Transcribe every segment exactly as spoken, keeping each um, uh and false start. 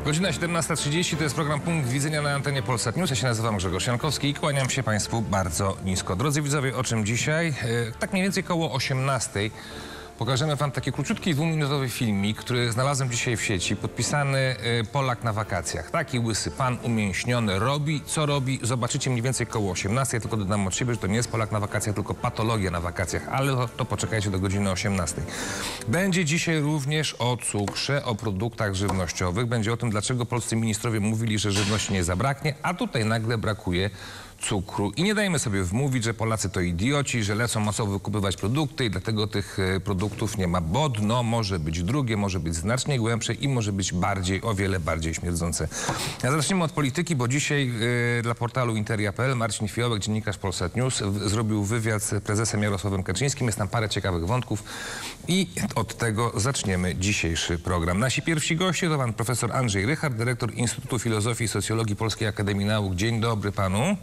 Godzina siedemnasta trzydzieści to jest program Punkt Widzenia na antenie Polsat News. Ja się nazywam Grzegorz Jankowski i kłaniam się Państwu bardzo nisko. Drodzy widzowie, o czym dzisiaj? Tak mniej więcej koło osiemnastej pokażemy Wam taki króciutki dwuminutowy filmik, który znalazłem dzisiaj w sieci, podpisany Polak na wakacjach. Taki łysy pan, umięśniony, robi, co robi. Zobaczycie mniej więcej koło osiemnastej. Ja tylko dodam od siebie, że to nie jest Polak na wakacjach, tylko patologia na wakacjach, ale to, to poczekajcie do godziny osiemnastej. Będzie dzisiaj również o cukrze, o produktach żywnościowych. Będzie o tym, dlaczego polscy ministrowie mówili, że żywności nie zabraknie, a tutaj nagle brakuje cukru. I nie dajmy sobie wmówić, że Polacy to idioci, że lecą masowo wykupywać produkty i dlatego tych e, produktów nie ma. Bo dno może być drugie, może być znacznie głębsze i może być bardziej, o wiele bardziej śmierdzące. Ja zacznijmy od polityki, bo dzisiaj e, dla portalu interia kropka p l Marcin Fiołek, dziennikarz Polsat News, w, zrobił wywiad z prezesem Jarosławem Kaczyńskim. Jest tam parę ciekawych wątków i od tego zaczniemy dzisiejszy program. Nasi pierwsi goście to pan profesor Andrzej Rychard, dyrektor Instytutu Filozofii i Socjologii Polskiej Akademii Nauk. Dzień dobry panu.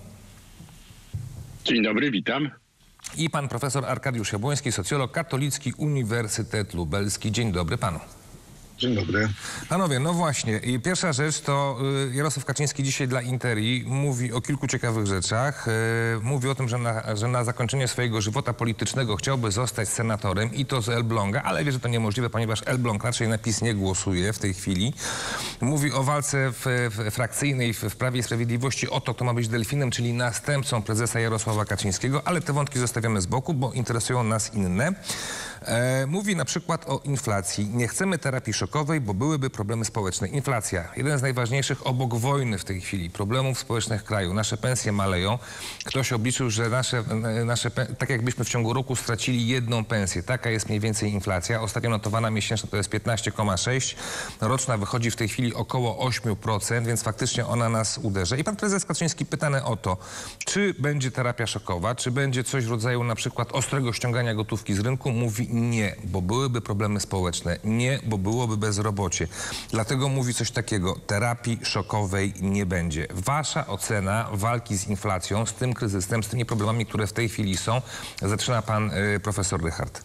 Dzień dobry, witam. I pan profesor Arkadiusz Jabłoński, socjolog, Katolicki Uniwersytet Lubelski. Dzień dobry panu. Dzień dobry. Panowie, no właśnie, i pierwsza rzecz to y, Jarosław Kaczyński dzisiaj dla Interii mówi o kilku ciekawych rzeczach. Y, mówi o tym, że na, że na zakończenie swojego żywota politycznego chciałby zostać senatorem i to z Elbląga, ale wie, że to niemożliwe, ponieważ Elbląg raczej na PiS nie głosuje w tej chwili. Mówi o walce w, w, frakcyjnej w, w Prawie i Sprawiedliwości o to, kto ma być delfinem, czyli następcą prezesa Jarosława Kaczyńskiego, ale te wątki zostawiamy z boku, bo interesują nas inne. E, mówi na przykład o inflacji. Nie chcemy terapii szokowej, bo byłyby problemy społeczne. Inflacja, jeden z najważniejszych obok wojny w tej chwili, problemów społecznych kraju. Nasze pensje maleją. Ktoś obliczył, że nasze, nasze tak jakbyśmy w ciągu roku stracili jedną pensję. Taka jest mniej więcej inflacja. Ostatnio notowana miesięczna to jest piętnaście przecinek sześć. Roczna wychodzi w tej chwili około osiem procent, więc faktycznie ona nas uderza. I pan prezes Kaczyński pytany o to, czy będzie terapia szokowa, czy będzie coś w rodzaju na przykład ostrego ściągania gotówki z rynku, mówi nie, bo byłyby problemy społeczne. Nie, bo byłoby bezrobocie. Dlatego mówi coś takiego, terapii szokowej nie będzie. Wasza ocena walki z inflacją, z tym kryzysem, z tymi problemami, które w tej chwili są, zaczyna pan y, profesor Rychard.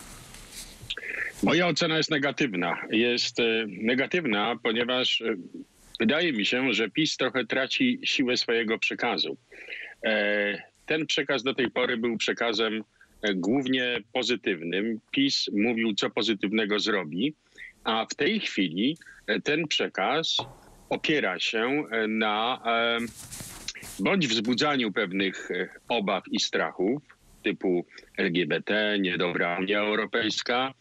Moja ocena jest negatywna. Jest y, negatywna, ponieważ y, wydaje mi się, że PiS trochę traci siłę swojego przekazu. E, ten przekaz do tej pory był przekazem e, głównie pozytywnym. PiS mówił, co pozytywnego zrobi, a w tej chwili e, ten przekaz opiera się na e, bądź wzbudzaniu pewnych e, obaw i strachów, typu L G B T, niedobra Unia Europejska,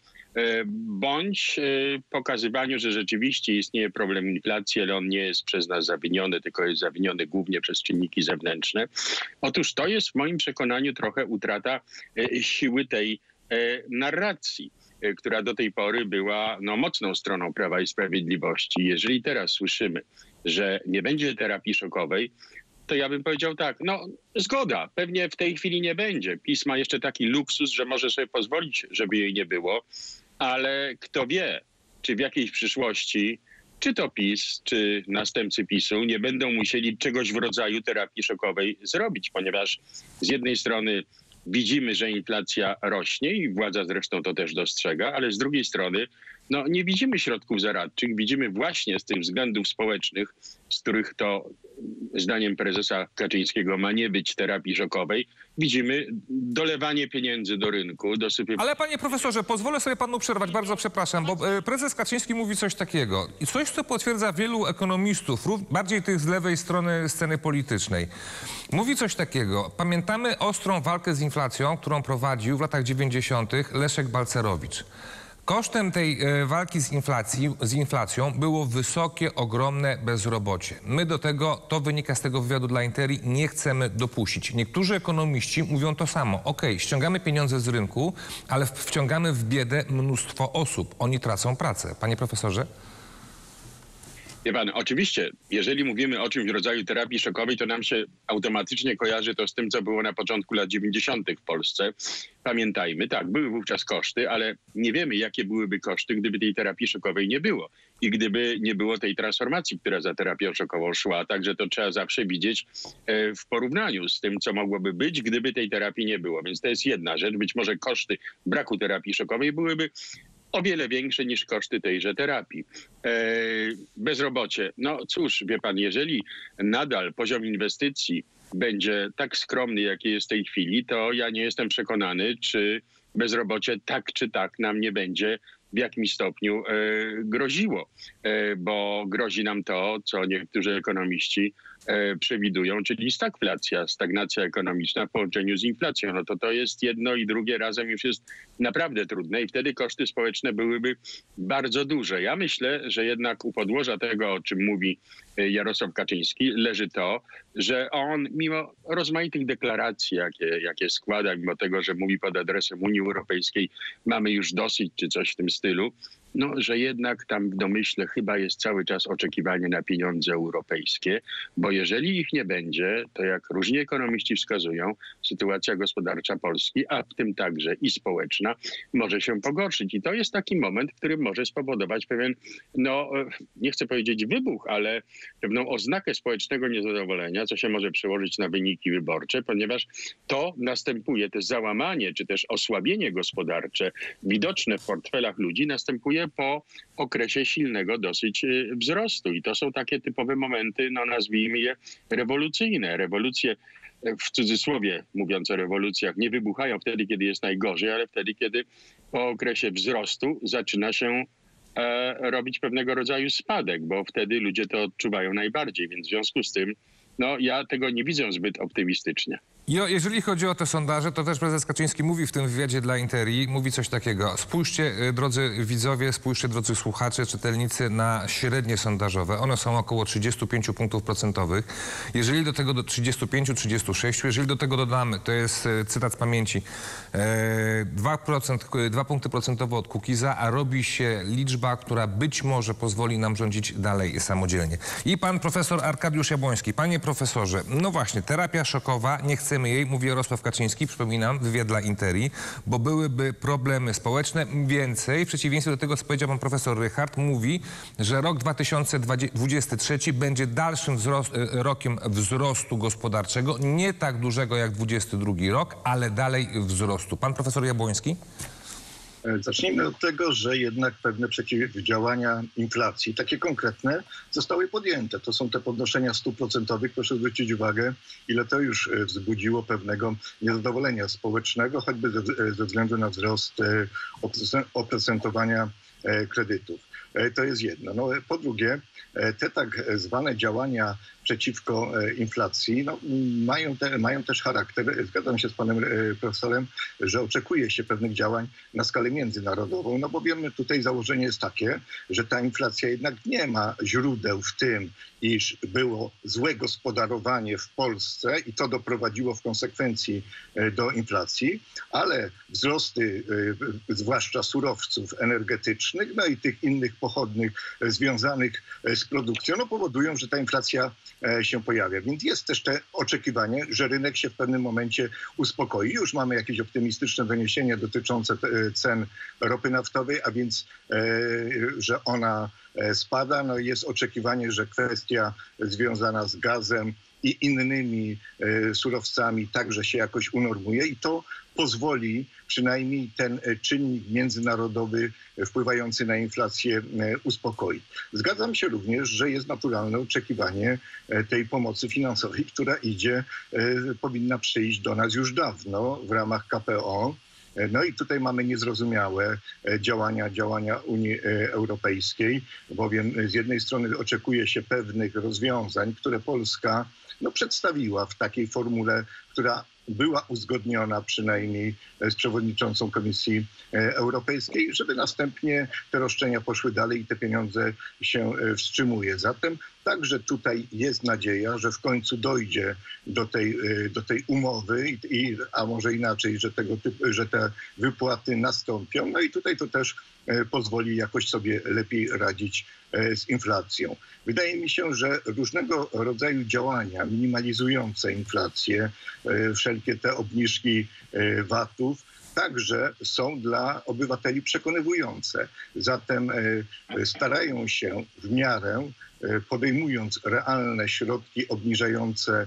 bądź pokazywaniu, że rzeczywiście istnieje problem inflacji, ale on nie jest przez nas zawiniony, tylko jest zawiniony głównie przez czynniki zewnętrzne. Otóż to jest w moim przekonaniu trochę utrata siły tej narracji, która do tej pory była no, mocną stroną Prawa i Sprawiedliwości. Jeżeli teraz słyszymy, że nie będzie terapii szokowej, to ja bym powiedział tak, no zgoda, pewnie w tej chwili nie będzie. PiS ma jeszcze taki luksus, że może sobie pozwolić, żeby jej nie było, ale kto wie, czy w jakiejś przyszłości, czy to PiS, czy następcy PiSu nie będą musieli czegoś w rodzaju terapii szokowej zrobić, ponieważ z jednej strony widzimy, że inflacja rośnie i władza zresztą to też dostrzega, ale z drugiej strony no, nie widzimy środków zaradczych, widzimy właśnie z tych względów społecznych, z których to zdaniem prezesa Kaczyńskiego ma nie być terapii szokowej, widzimy dolewanie pieniędzy do rynku, dosypy... Ale panie profesorze, pozwolę sobie panu przerwać, bardzo przepraszam, bo e, prezes Kaczyński mówi coś takiego. I coś, co potwierdza wielu ekonomistów, bardziej tych z lewej strony sceny politycznej. Mówi coś takiego. Pamiętamy ostrą walkę z inflacją, którą prowadził w latach dziewięćdziesiątych Leszek Balcerowicz. Kosztem tej e, walki z, inflacji, z inflacją było wysokie, ogromne bezrobocie. My do tego, to wynika z tego wywiadu dla Interii, nie chcemy dopuścić. Niektórzy ekonomiści mówią to samo. Okej, ściągamy pieniądze z rynku, ale wciągamy w biedę mnóstwo osób. Oni tracą pracę. Panie profesorze? Wie pan, oczywiście, jeżeli mówimy o czymś w rodzaju terapii szokowej, to nam się automatycznie kojarzy to z tym, co było na początku lat dziewięćdziesiątych w Polsce. Pamiętajmy, tak, były wówczas koszty, ale nie wiemy, jakie byłyby koszty, gdyby tej terapii szokowej nie było. I gdyby nie było tej transformacji, która za terapią szokową szła. Także to trzeba zawsze widzieć e, w porównaniu z tym, co mogłoby być, gdyby tej terapii nie było. Więc to jest jedna rzecz. Być może koszty braku terapii szokowej byłyby o wiele większe niż koszty tejże terapii. E, bezrobocie. No cóż, wie pan, jeżeli nadal poziom inwestycji będzie tak skromny, jaki jest w tej chwili, to ja nie jestem przekonany, czy bezrobocie tak czy tak nam nie będzie w jakimś stopniu e, groziło, e, bo grozi nam to, co niektórzy ekonomiści e, przewidują, czyli stagflacja, stagnacja ekonomiczna w połączeniu z inflacją. No to to jest jedno i drugie razem już jest naprawdę trudne i wtedy koszty społeczne byłyby bardzo duże. Ja myślę, że jednak u podłoża tego, o czym mówi Jarosław Kaczyński, leży to, że on mimo rozmaitych deklaracji, jakie, jakie składa, mimo tego, że mówi pod adresem Unii Europejskiej, mamy już dosyć czy coś w tym stylu, no, że jednak tam w domyśle chyba jest cały czas oczekiwanie na pieniądze europejskie, bo jeżeli ich nie będzie, to jak różni ekonomiści wskazują, sytuacja gospodarcza Polski, a w tym także i społeczna, może się pogorszyć. I to jest taki moment, w którym może spowodować pewien, no nie chcę powiedzieć wybuch, ale pewną oznakę społecznego niezadowolenia, co się może przełożyć na wyniki wyborcze, ponieważ to następuje, to załamanie, czy też osłabienie gospodarcze widoczne w portfelach ludzi następuje po okresie silnego dosyć wzrostu. I to są takie typowe momenty, no nazwijmy je rewolucyjne. Rewolucje, w cudzysłowie mówiąc o rewolucjach, nie wybuchają wtedy, kiedy jest najgorzej, ale wtedy, kiedy po okresie wzrostu zaczyna się e, robić pewnego rodzaju spadek, bo wtedy ludzie to odczuwają najbardziej. Więc w związku z tym, no ja tego nie widzę zbyt optymistycznie. I o, jeżeli chodzi o te sondaże, to też prezes Kaczyński mówi w tym wywiadzie dla Interii, mówi coś takiego. Spójrzcie, drodzy widzowie, spójrzcie, drodzy słuchacze, czytelnicy, na średnie sondażowe. One są około trzydzieści pięć punktów procentowych. Jeżeli do tego do trzydziestu pięciu, trzydziestu sześciu, jeżeli do tego dodamy, to jest cytat z pamięci, e, dwa procent, dwa punkty procentowe od Kukiza, a robi się liczba, która być może pozwoli nam rządzić dalej samodzielnie. I pan profesor Arkadiusz Jabłoński. Panie profesorze, no właśnie, terapia szokowa, nie chcemy jej, mówi Jarosław Kaczyński, przypominam, wywiad dla Interii, bo byłyby problemy społeczne. Więcej, w przeciwieństwie do tego, co powiedział pan profesor Rychard, mówi, że rok dwa tysiące dwudziesty trzeci będzie dalszym wzrost, rokiem wzrostu gospodarczego, nie tak dużego jak dwudziesty drugi rok, ale dalej wzrostu. Pan profesor Jabłoński? Zacznijmy od tego, że jednak pewne przeciwdziałania inflacji, takie konkretne, zostały podjęte. To są te podnoszenia stóp procentowych. Proszę zwrócić uwagę, ile to już wzbudziło pewnego niezadowolenia społecznego, choćby ze, ze względu na wzrost oprocentowania kredytów. To jest jedno. No, po drugie, te tak zwane działania przeciwko inflacji no, mają, te, mają też charakter, zgadzam się z panem profesorem, że oczekuje się pewnych działań na skalę międzynarodową, no bo wiemy, tutaj założenie jest takie, że ta inflacja jednak nie ma źródeł w tym, iż było złe gospodarowanie w Polsce i to doprowadziło w konsekwencji do inflacji, ale wzrosty zwłaszcza surowców energetycznych, no i tych innych pochodnych związanych z produkcją, no powodują, że ta inflacja się pojawia. Więc jest też te oczekiwanie, że rynek się w pewnym momencie uspokoi. Już mamy jakieś optymistyczne doniesienia dotyczące cen ropy naftowej, a więc, że ona spada. No i jest oczekiwanie, że kwestia związana z gazem i innymi surowcami także się jakoś unormuje i to pozwoli przynajmniej ten czynnik międzynarodowy wpływający na inflację uspokoić. Zgadzam się również, że jest naturalne oczekiwanie tej pomocy finansowej, która idzie, powinna przyjść do nas już dawno w ramach K P O. No i tutaj mamy niezrozumiałe działania, działania Unii Europejskiej, bowiem z jednej strony oczekuje się pewnych rozwiązań, które Polska no, przedstawiła w takiej formule, która była uzgodniona przynajmniej z przewodniczącą Komisji Europejskiej, żeby następnie te roszczenia poszły dalej i te pieniądze się wstrzymuje. Zatem także tutaj jest nadzieja, że w końcu dojdzie do tej, do tej umowy, i, a może inaczej, że, tego typu, że te wypłaty nastąpią. No i tutaj to też pozwoli jakoś sobie lepiej radzić z inflacją. Wydaje mi się, że różnego rodzaju działania minimalizujące inflację, wszelkie te obniżki V A T-ów, także są dla obywateli przekonywujące. Zatem starają się w miarę, podejmując realne środki obniżające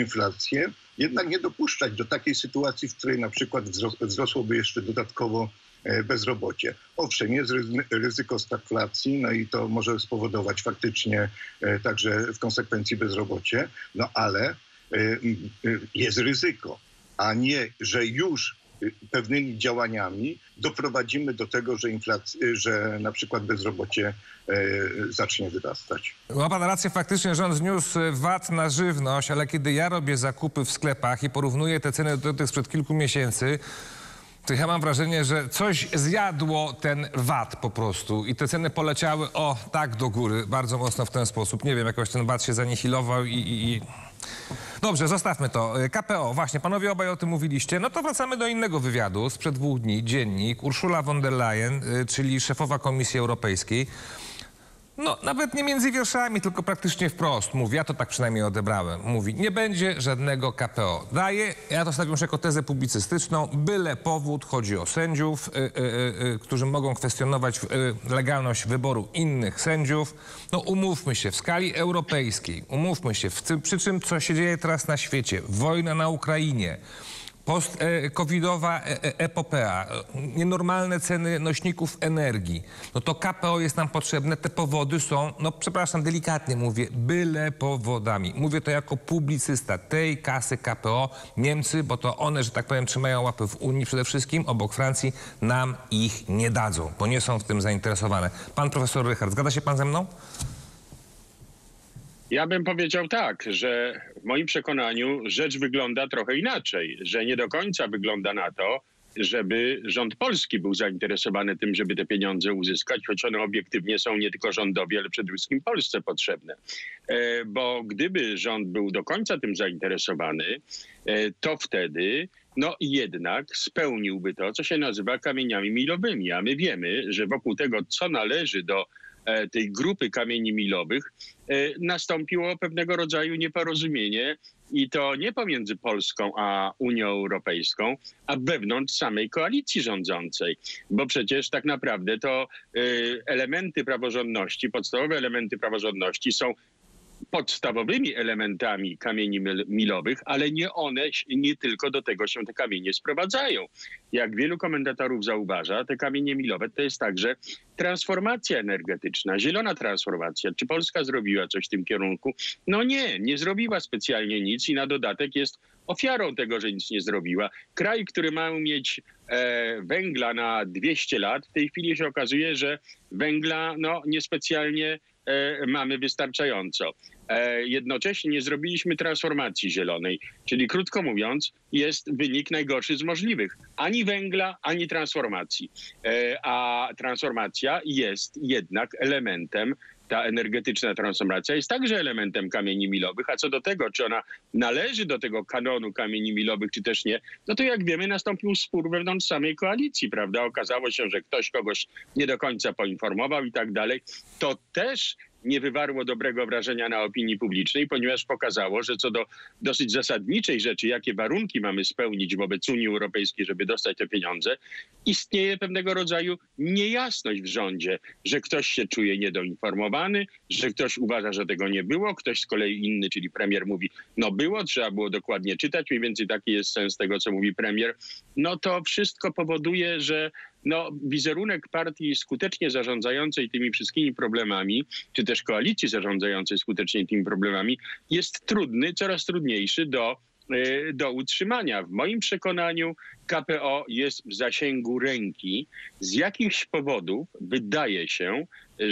inflację, jednak nie dopuszczać do takiej sytuacji, w której na przykład wzrosłoby jeszcze dodatkowo bezrobocie. Owszem, jest ryzyko stagflacji, no i to może spowodować faktycznie także w konsekwencji bezrobocie, no ale jest ryzyko, a nie, że już pewnymi działaniami doprowadzimy do tego, że, inflacja, że na przykład bezrobocie e, zacznie wyrastać. Ma pan rację, faktycznie rząd zniósł V A T na żywność, ale kiedy ja robię zakupy w sklepach i porównuję te ceny do tych sprzed kilku miesięcy, to ja mam wrażenie, że coś zjadło ten V A T po prostu i te ceny poleciały o tak do góry, bardzo mocno w ten sposób. Nie wiem, jakoś ten V A T się zanihilował i... i, i... Dobrze, zostawmy to. K P O, właśnie, panowie obaj o tym mówiliście. No to wracamy do innego wywiadu sprzed dwóch dni. Dziennik. Ursula von der Leyen, czyli szefowa Komisji Europejskiej. No, nawet nie między wierszami, tylko praktycznie wprost mówi, ja to tak przynajmniej odebrałem, mówi, nie będzie żadnego K P O. Daje, ja to stawiam już jako tezę publicystyczną, byle powód, chodzi o sędziów, y, y, y, którzy mogą kwestionować y, legalność wyboru innych sędziów. No umówmy się, w skali europejskiej, umówmy się, w tym, przy czym co się dzieje teraz na świecie, wojna na Ukrainie, post-covidowa epopea, nienormalne ceny nośników energii, no to K P O jest nam potrzebne. Te powody są, no przepraszam, delikatnie mówię, byle powodami. Mówię to jako publicysta tej kasy K P O. Niemcy, bo to one, że tak powiem, trzymają łapy w Unii przede wszystkim, obok Francji, nam ich nie dadzą, bo nie są w tym zainteresowane. Pan profesor Rychard, zgadza się pan ze mną? Ja bym powiedział tak, że w moim przekonaniu rzecz wygląda trochę inaczej, że nie do końca wygląda na to, żeby rząd polski był zainteresowany tym, żeby te pieniądze uzyskać, choć one obiektywnie są nie tylko rządowi, ale przede wszystkim Polsce potrzebne. E, bo gdyby rząd był do końca tym zainteresowany, e, to wtedy no jednak spełniłby to, co się nazywa kamieniami milowymi. A my wiemy, że wokół tego, co należy do tej grupy kamieni milowych, nastąpiło pewnego rodzaju nieporozumienie i to nie pomiędzy Polską a Unią Europejską, a wewnątrz samej koalicji rządzącej. Bo przecież tak naprawdę to elementy praworządności, podstawowe elementy praworządności są podstawowymi elementami kamieni milowych, ale nie one, nie tylko do tego się te kamienie sprowadzają. Jak wielu komentatorów zauważa, te kamienie milowe to jest także transformacja energetyczna, zielona transformacja. Czy Polska zrobiła coś w tym kierunku? No nie, nie zrobiła specjalnie nic i na dodatek jest ofiarą tego, że nic nie zrobiła. Kraj, który ma mieć e, węgla na dwieście lat, w tej chwili się okazuje, że węgla no, niespecjalnie e, mamy wystarczająco. E, jednocześnie nie zrobiliśmy transformacji zielonej, czyli krótko mówiąc jest wynik najgorszy z możliwych. Ani węgla, ani transformacji. E, a transformacja jest jednak elementem, ta energetyczna transformacja jest także elementem kamieni milowych, a co do tego, czy ona należy do tego kanonu kamieni milowych, czy też nie, no to jak wiemy nastąpił spór wewnątrz samej koalicji, prawda? Okazało się, że ktoś kogoś nie do końca poinformował i tak dalej. To też nie wywarło dobrego wrażenia na opinii publicznej, ponieważ pokazało, że co do dosyć zasadniczej rzeczy, jakie warunki mamy spełnić wobec Unii Europejskiej, żeby dostać te pieniądze, istnieje pewnego rodzaju niejasność w rządzie, że ktoś się czuje niedoinformowany, że ktoś uważa, że tego nie było, ktoś z kolei inny, czyli premier mówi, no było, trzeba było dokładnie czytać, mniej więcej taki jest sens tego, co mówi premier. No to wszystko powoduje, że no, wizerunek partii skutecznie zarządzającej tymi wszystkimi problemami, czy też koalicji zarządzającej skutecznie tymi problemami, jest trudny, coraz trudniejszy do, do utrzymania. W moim przekonaniu K P O jest w zasięgu ręki. Z jakichś powodów wydaje się,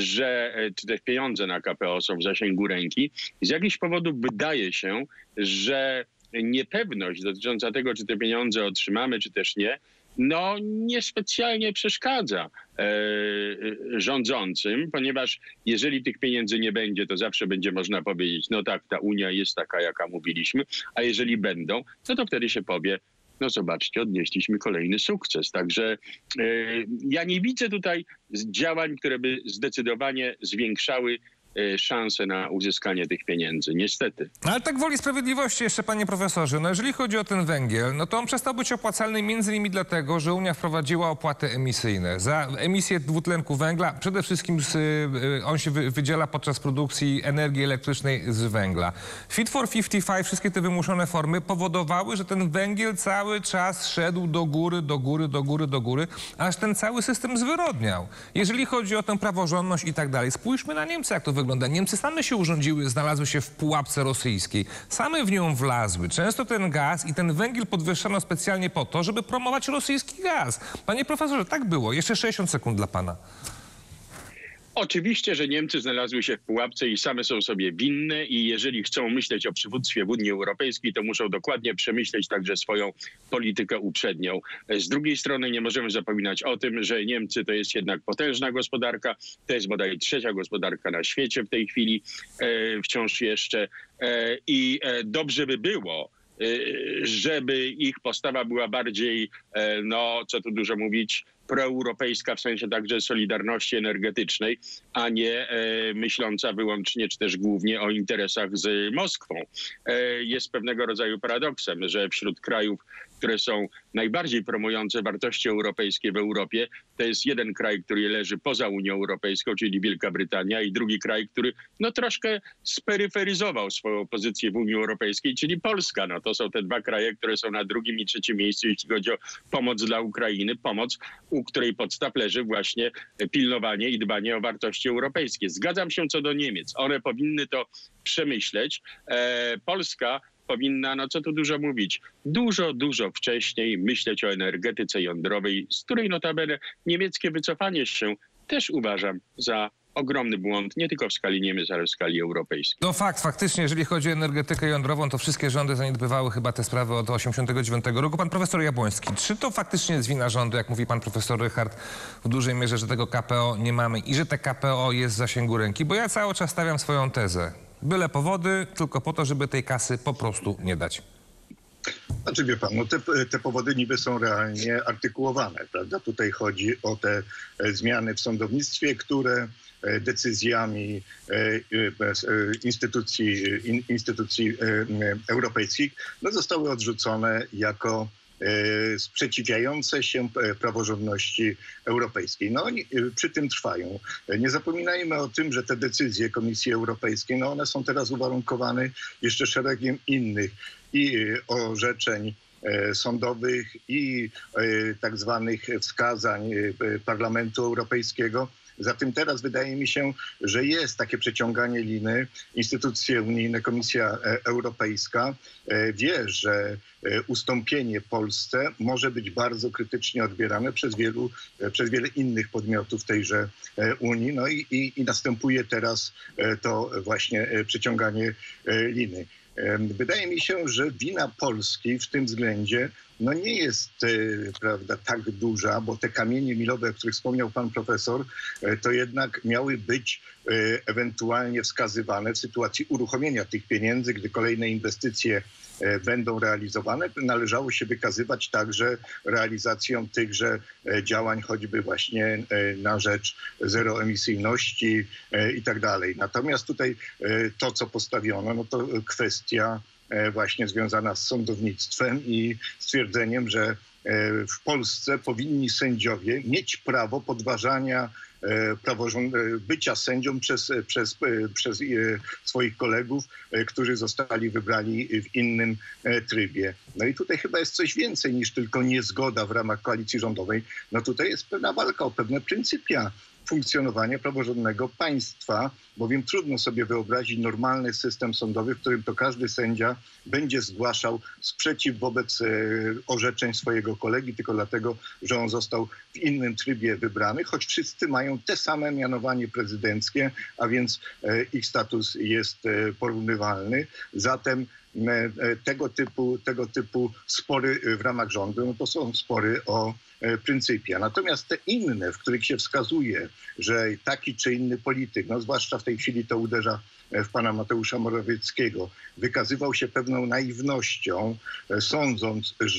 że czy te pieniądze na K P O są w zasięgu ręki, z jakichś powodów wydaje się, że niepewność dotycząca tego, czy te pieniądze otrzymamy, czy też nie, no niespecjalnie przeszkadza e, rządzącym, ponieważ jeżeli tych pieniędzy nie będzie, to zawsze będzie można powiedzieć, no tak, ta Unia jest taka, jaka mówiliśmy, a jeżeli będą, no to wtedy się powie, no zobaczcie, odnieśliśmy kolejny sukces. Także e, ja nie widzę tutaj działań, które by zdecydowanie zwiększały szansę na uzyskanie tych pieniędzy. Niestety. Ale tak woli sprawiedliwości jeszcze, panie profesorze, no jeżeli chodzi o ten węgiel, no to on przestał być opłacalny między innymi dlatego, że Unia wprowadziła opłaty emisyjne. Za emisję dwutlenku węgla przede wszystkim z, y, on się wy, wydziela podczas produkcji energii elektrycznej z węgla. Fit for pięćdziesiąt pięć, wszystkie te wymuszone formy powodowały, że ten węgiel cały czas szedł do góry, do góry, do góry, do góry, aż ten cały system zwyrodniał. Jeżeli chodzi o tę praworządność i tak dalej, spójrzmy na Niemcy, jak to wygląda. Niemcy same się urządziły, znalazły się w pułapce rosyjskiej. Same w nią wlazły. Często ten gaz i ten węgiel podwyższano specjalnie po to, żeby promować rosyjski gaz. Panie profesorze, tak było. Jeszcze sześćdziesiąt sekund dla pana. Oczywiście, że Niemcy znalazły się w pułapce i same są sobie winne i jeżeli chcą myśleć o przywództwie w Unii Europejskiej, to muszą dokładnie przemyśleć także swoją politykę uprzednią. Z drugiej strony nie możemy zapominać o tym, że Niemcy to jest jednak potężna gospodarka, to jest bodaj trzecia gospodarka na świecie w tej chwili, e, wciąż jeszcze e, i e, dobrze by było, e, żeby ich postawa była bardziej, e, no co tu dużo mówić, proeuropejska w sensie także solidarności energetycznej, a nie e, myśląca wyłącznie czy też głównie o interesach z Moskwą. E, jest pewnego rodzaju paradoksem, że wśród krajów, które są najbardziej promujące wartości europejskie w Europie, to jest jeden kraj, który leży poza Unią Europejską, czyli Wielka Brytania, i drugi kraj, który no troszkę speryferyzował swoją pozycję w Unii Europejskiej, czyli Polska. No to są te dwa kraje, które są na drugim i trzecim miejscu, jeśli chodzi o pomoc dla Ukrainy, pomoc, u której podstaw leży właśnie pilnowanie i dbanie o wartości europejskie. Zgadzam się co do Niemiec. One powinny to przemyśleć. E, Polska powinna, no co tu dużo mówić, dużo, dużo wcześniej myśleć o energetyce jądrowej, z której notabene niemieckie wycofanie się też uważam za ogromny błąd, nie tylko w skali Niemiec, ale w skali europejskiej. No fakt, faktycznie, jeżeli chodzi o energetykę jądrową, to wszystkie rządy zaniedbywały chyba te sprawy od osiemdziesiątego dziewiątego roku. Pan profesor Jabłoński, czy to faktycznie jest wina rządu, jak mówi pan profesor Rychard, w dużej mierze, że tego K P O nie mamy i że te K P O jest w zasięgu ręki? Bo ja cały czas stawiam swoją tezę. Byle powody, tylko po to, żeby tej kasy po prostu nie dać. Znaczy wie pan, no te, te powody niby są realnie artykułowane, prawda? Tutaj chodzi o te zmiany w sądownictwie, które decyzjami instytucji, instytucji europejskich no zostały odrzucone jako sprzeciwiające się praworządności europejskiej. No oni przy tym trwają. Nie zapominajmy o tym, że te decyzje Komisji Europejskiej, no one są teraz uwarunkowane jeszcze szeregiem innych i orzeczeń sądowych i tak zwanych wskazań Parlamentu Europejskiego. Zatem teraz wydaje mi się, że jest takie przeciąganie liny. Instytucje unijne, Komisja Europejska wie, że ustąpienie Polsce może być bardzo krytycznie odbierane przez, wielu, przez wiele innych podmiotów tejże Unii. No i, i, i następuje teraz to właśnie przeciąganie liny. Wydaje mi się, że wina Polski w tym względzie no nie jest prawda, tak duża, bo te kamienie milowe, o których wspomniał pan profesor, to jednak miały być ewentualnie wskazywane w sytuacji uruchomienia tych pieniędzy, gdy kolejne inwestycje będą realizowane. Należało się wykazywać także realizacją tychże działań, choćby właśnie na rzecz zeroemisyjności i tak dalej. Natomiast tutaj to, co postawiono, no to kwestia właśnie związana z sądownictwem i stwierdzeniem, że w Polsce powinni sędziowie mieć prawo podważania bycia sędzią przez, przez, przez swoich kolegów, którzy zostali wybrani w innym trybie. No i tutaj chyba jest coś więcej niż tylko niezgoda w ramach koalicji rządowej. No tutaj jest pewna walka o pewne pryncypia funkcjonowania praworządnego państwa, bowiem trudno sobie wyobrazić normalny system sądowy, w którym to każdy sędzia będzie zgłaszał sprzeciw wobec e, orzeczeń swojego kolegi, tylko dlatego, że on został w innym trybie wybrany, choć wszyscy mają te same mianowanie prezydenckie, a więc e, ich status jest e, porównywalny. Zatem e, tego typu, tego typu spory w ramach rządu, no to są spory o pryncypia. Natomiast te inne, w których się wskazuje, że taki czy inny polityk, no zwłaszcza w tej chwili to uderza w pana Mateusza Morawieckiego, wykazywał się pewną naiwnością, sądząc, że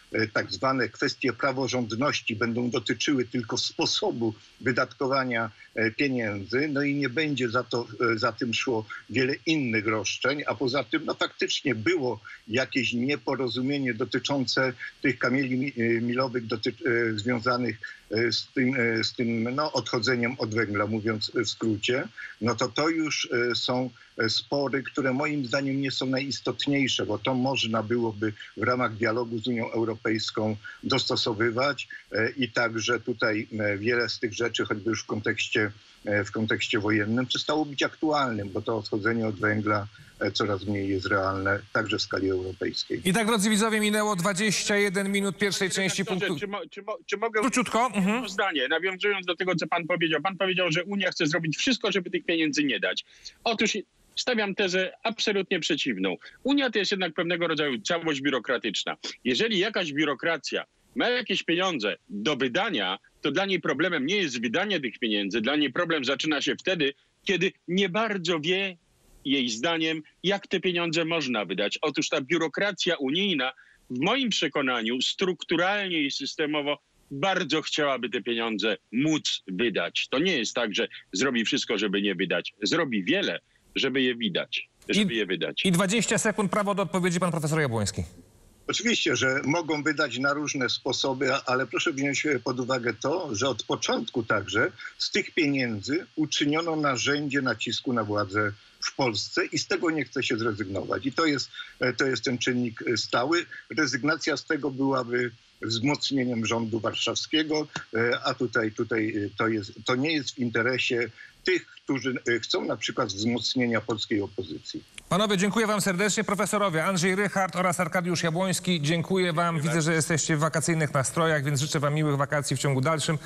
tak zwane kwestie praworządności będą dotyczyły tylko sposobu wydatkowania pieniędzy, no i nie będzie za, to, za tym szło wiele innych roszczeń, a poza tym no faktycznie było jakieś nieporozumienie dotyczące tych kamieni milowych doty związanych z tym, z tym no, odchodzeniem od węgla, mówiąc w skrócie, no to to już są spory, które moim zdaniem nie są najistotniejsze, bo to można byłoby w ramach dialogu z Unią Europejską dostosowywać i także tutaj wiele z tych rzeczy, choćby już w kontekście, w kontekście wojennym, przestało być aktualnym, bo to odchodzenie od węgla coraz mniej jest realne, także w skali europejskiej. I tak, drodzy widzowie, minęło dwadzieścia jeden minut pierwszej części punktu. Czy, mo, czy, mo, czy mogę... Króciutko. Mhm. Zdanie, nawiązując do tego, co pan powiedział. Pan powiedział, że Unia chce zrobić wszystko, żeby tych pieniędzy nie dać. Otóż stawiam tezę absolutnie przeciwną. Unia to jest jednak pewnego rodzaju całość biurokratyczna. Jeżeli jakaś biurokracja ma jakieś pieniądze do wydania, to dla niej problemem nie jest wydanie tych pieniędzy. Dla niej problem zaczyna się wtedy, kiedy nie bardzo wie, jej zdaniem, jak te pieniądze można wydać. Otóż ta biurokracja unijna, w moim przekonaniu, strukturalnie i systemowo bardzo chciałaby te pieniądze móc wydać. To nie jest tak, że zrobi wszystko, żeby nie wydać. Zrobi wiele, żeby je widać, żeby I, je wydać. I dwadzieścia sekund, prawo do odpowiedzi, pan profesor Jabłoński. Oczywiście, że mogą wydać na różne sposoby, ale proszę wziąć pod uwagę to, że od początku także z tych pieniędzy uczyniono narzędzie nacisku na władzę w Polsce i z tego nie chce się zrezygnować. I to jest, to jest ten czynnik stały. Rezygnacja z tego byłaby wzmocnieniem rządu warszawskiego, a tutaj, tutaj to, jest, to nie jest w interesie tych, którzy chcą na przykład wzmocnienia polskiej opozycji. Panowie, dziękuję wam serdecznie. Profesorowie Andrzej Rychard oraz Arkadiusz Jabłoński, dziękuję wam. Widzę, że jesteście w wakacyjnych nastrojach, więc życzę wam miłych wakacji w ciągu dalszym.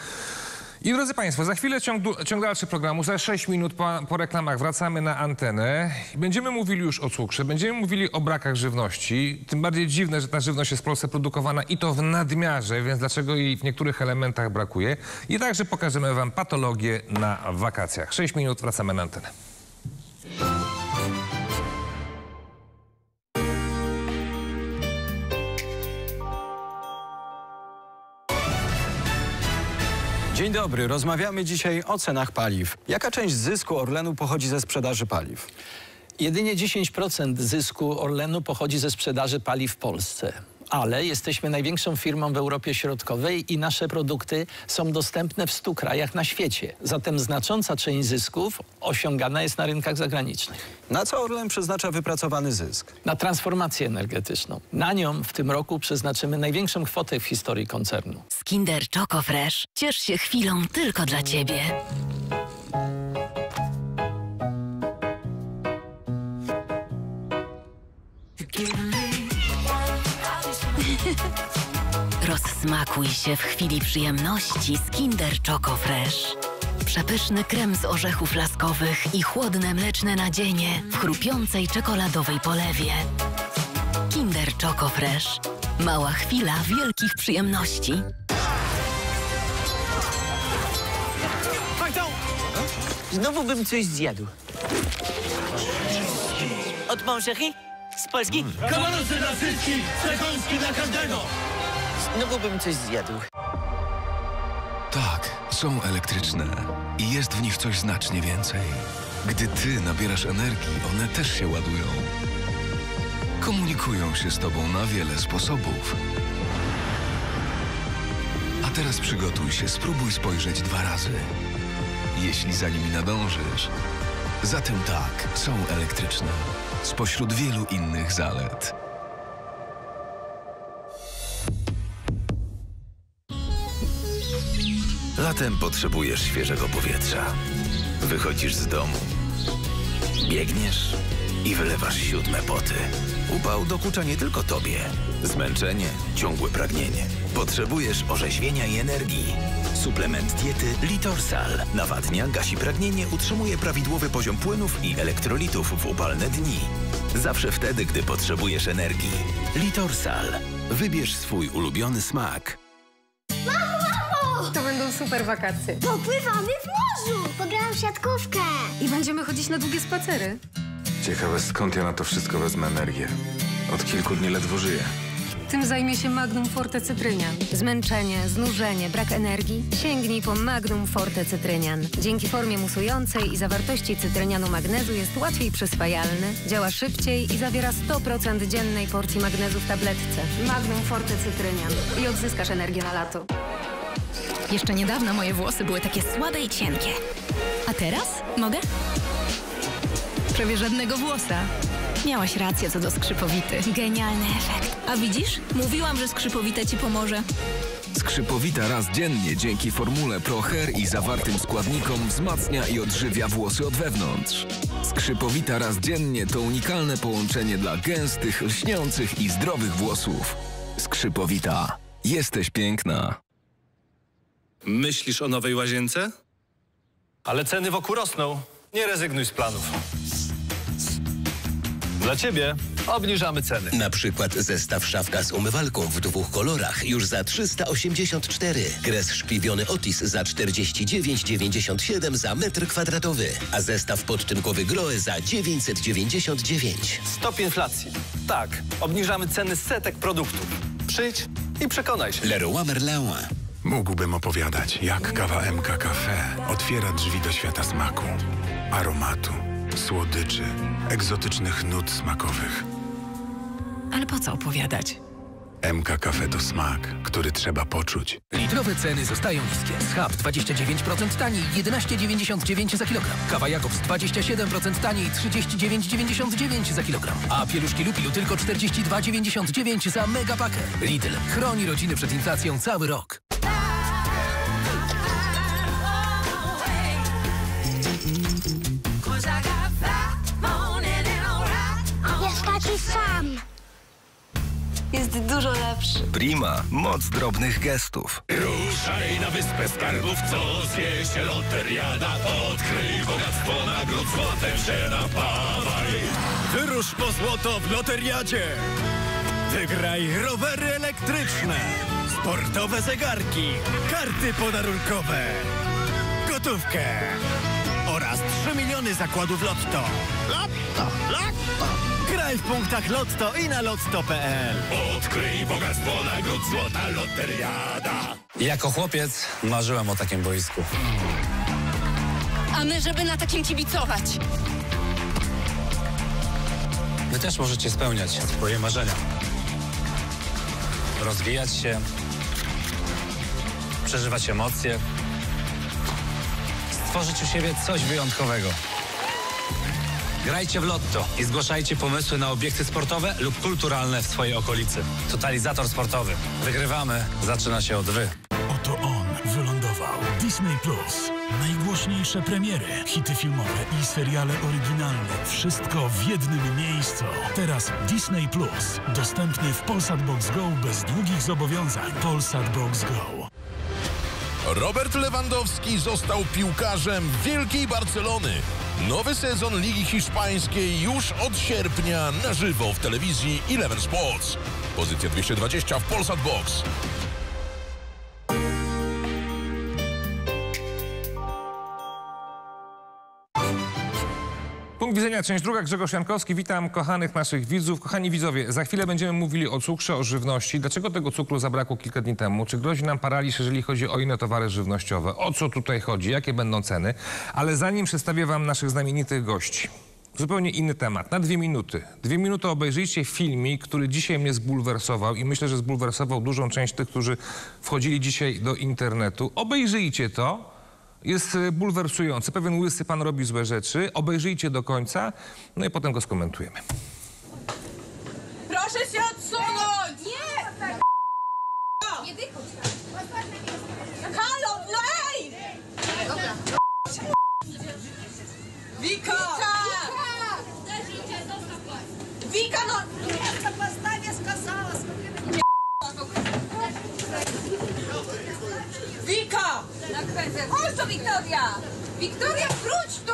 I drodzy państwo, za chwilę ciąg, ciąg dalszy programu, za sześć minut po, po reklamach wracamy na antenę. Będziemy mówili już o cukrze, będziemy mówili o brakach żywności. Tym bardziej dziwne, że ta żywność jest w Polsce produkowana i to w nadmiarze, więc dlaczego jej w niektórych elementach brakuje. I także pokażemy wam patologię na wakacjach. sześć minut, wracamy na antenę. Dzień dobry, rozmawiamy dzisiaj o cenach paliw. Jaka część zysku Orlenu pochodzi ze sprzedaży paliw? Jedynie dziesięć procent zysku Orlenu pochodzi ze sprzedaży paliw w Polsce. Ale jesteśmy największą firmą w Europie Środkowej i nasze produkty są dostępne w stu krajach na świecie. Zatem znacząca część zysków osiągana jest na rynkach zagranicznych. Na co Orlen przeznacza wypracowany zysk? Na transformację energetyczną. Na nią w tym roku przeznaczymy największą kwotę w historii koncernu. Z Kinder Choco Fresh ciesz się chwilą tylko dla ciebie. Rozsmakuj się w chwili przyjemności z Kinder Choco Fresh. Przepyszny krem z orzechów laskowych i chłodne mleczne nadzienie w chrupiącej czekoladowej polewie. Kinder Choco Fresh. Mała chwila wielkich przyjemności. Znowu bym coś zjadł. Od Mon Chéri? Z Polski? Kabanosy dla wszystkich, przekąski dla każdego. Znowu bym coś zjadł. Tak, są elektryczne i jest w nich coś znacznie więcej. Gdy ty nabierasz energii, one też się ładują. Komunikują się z tobą na wiele sposobów. A teraz przygotuj się, spróbuj spojrzeć dwa razy. Jeśli za nimi nadążysz, zatem tak, są elektryczne. Spośród wielu innych zalet. Latem potrzebujesz świeżego powietrza. Wychodzisz z domu, biegniesz i wylewasz siódme poty. Upał dokucza nie tylko tobie. Zmęczenie, ciągłe pragnienie. Potrzebujesz orzeźwienia i energii. Suplement diety Litorsal nawadnia, gasi pragnienie, utrzymuje prawidłowy poziom płynów i elektrolitów w upalne dni. Zawsze wtedy, gdy potrzebujesz energii. Litorsal. Wybierz swój ulubiony smak. To będą super wakacje. Popływamy w morzu! Pograłam w siatkówkę. I będziemy chodzić na długie spacery. Ciekawe, skąd ja na to wszystko wezmę energię. Od kilku dni ledwo żyję. Tym zajmie się Magnum Forte Cytrynian. Zmęczenie, znużenie, brak energii? Sięgnij po Magnum Forte Cytrynian. Dzięki formie musującej i zawartości cytrynianu magnezu jest łatwiej przyswajalny, działa szybciej i zawiera sto procent dziennej porcji magnezu w tabletce. Magnum Forte Cytrynian. I odzyskasz energię na lato. Jeszcze niedawno moje włosy były takie słabe i cienkie. A teraz mogę? Prawie żadnego włosa. Miałaś rację co do skrzypowity. Genialny efekt. A widzisz? Mówiłam, że skrzypowita ci pomoże. Skrzypowita raz dziennie dzięki formule ProHair i zawartym składnikom wzmacnia i odżywia włosy od wewnątrz. Skrzypowita raz dziennie to unikalne połączenie dla gęstych, lśniących i zdrowych włosów. Skrzypowita. Jesteś piękna. Myślisz o nowej łazience? Ale ceny wokół rosną. Nie rezygnuj z planów. Dla ciebie obniżamy ceny. Na przykład zestaw szafka z umywalką w dwóch kolorach już za trzysta osiemdziesiąt cztery. Kres szkliwiony Otis za czterdzieści dziewięć dziewięćdziesiąt siedem za metr kwadratowy. A zestaw podczynkowy Grohe za dziewięćset dziewięćdziesiąt dziewięć. Stop inflacji. Tak, obniżamy ceny setek produktów. Przyjdź i przekonaj się. Leroy Merlin. Mógłbym opowiadać, jak kawa M K Cafe otwiera drzwi do świata smaku, aromatu, słodyczy, egzotycznych nut smakowych. Ale po co opowiadać? M K Cafe to smak, który trzeba poczuć. Litrowe ceny zostają niskie. Schab dwadzieścia dziewięć procent taniej, jedenaście dziewięćdziesiąt dziewięć za kilogram. Kawa Jakobs dwadzieścia siedem procent taniej, trzydzieści dziewięć dziewięćdziesiąt dziewięć za kilogram. A pieluszki Lupilu tylko czterdzieści dwa dziewięćdziesiąt dziewięć za mega pakę. Lidl chroni rodziny przed inflacją cały rok. Jest taki sam. Jest dużo lepszy. Prima. Moc drobnych gestów. Ruszaj na wyspę skarbów, co zwie się loteriada. Odkryj bogactwo nagród, złotem się napawaj. Wyrusz po złoto w loteriadzie. Wygraj rowery elektryczne, sportowe zegarki, karty podarunkowe, gotówkę oraz trzy miliony zakładów Lotto. Lotto, Lotto. Graj w punktach Lotto i na lotto kropka p l. Odkryj bogactwo nagród, złota loteriada. Jako chłopiec marzyłem o takim boisku. A my, żeby na takim kibicować. Wy też możecie spełniać swoje marzenia. Rozwijać się, przeżywać emocje, stworzyć u siebie coś wyjątkowego. Grajcie w Lotto i zgłaszajcie pomysły na obiekty sportowe lub kulturalne w swojej okolicy. Totalizator sportowy. Wygrywamy. Zaczyna się od wy. Oto on wylądował. Disney Plus. Najgłośniejsze premiery, hity filmowe i seriale oryginalne. Wszystko w jednym miejscu. Teraz Disney Plus. Dostępny w Polsat Box Go bez długich zobowiązań. Polsat Box Go. Robert Lewandowski został piłkarzem Wielkiej Barcelony. Nowy sezon Ligi Hiszpańskiej już od sierpnia na żywo w telewizji Eleven Sports. Pozycja dwieście dwadzieścia w Polsat Box. Punkt widzenia, część druga, Grzegorz Jankowski. Witam kochanych naszych widzów. Kochani widzowie, za chwilę będziemy mówili o cukrze, o żywności. Dlaczego tego cukru zabrakło kilka dni temu? Czy grozi nam paraliż, jeżeli chodzi o inne towary żywnościowe? O co tutaj chodzi? Jakie będą ceny? Ale zanim przedstawię wam naszych znamienitych gości, zupełnie inny temat. Na dwie minuty. Dwie minuty obejrzyjcie filmik, który dzisiaj mnie zbulwersował i myślę, że zbulwersował dużą część tych, którzy wchodzili dzisiaj do internetu. Obejrzyjcie to. Jest bulwersujący. Pewien łysy pan robi złe rzeczy. Obejrzyjcie do końca, no i potem go skomentujemy. Proszę się odsunąć! Nie! Nie wychodź tam! Halo, no ej! Wika! Wika, no! Ja поздание сказала, сколько... Wika! Chodź tu, Wiktoria! Wiktoria, wróć tu!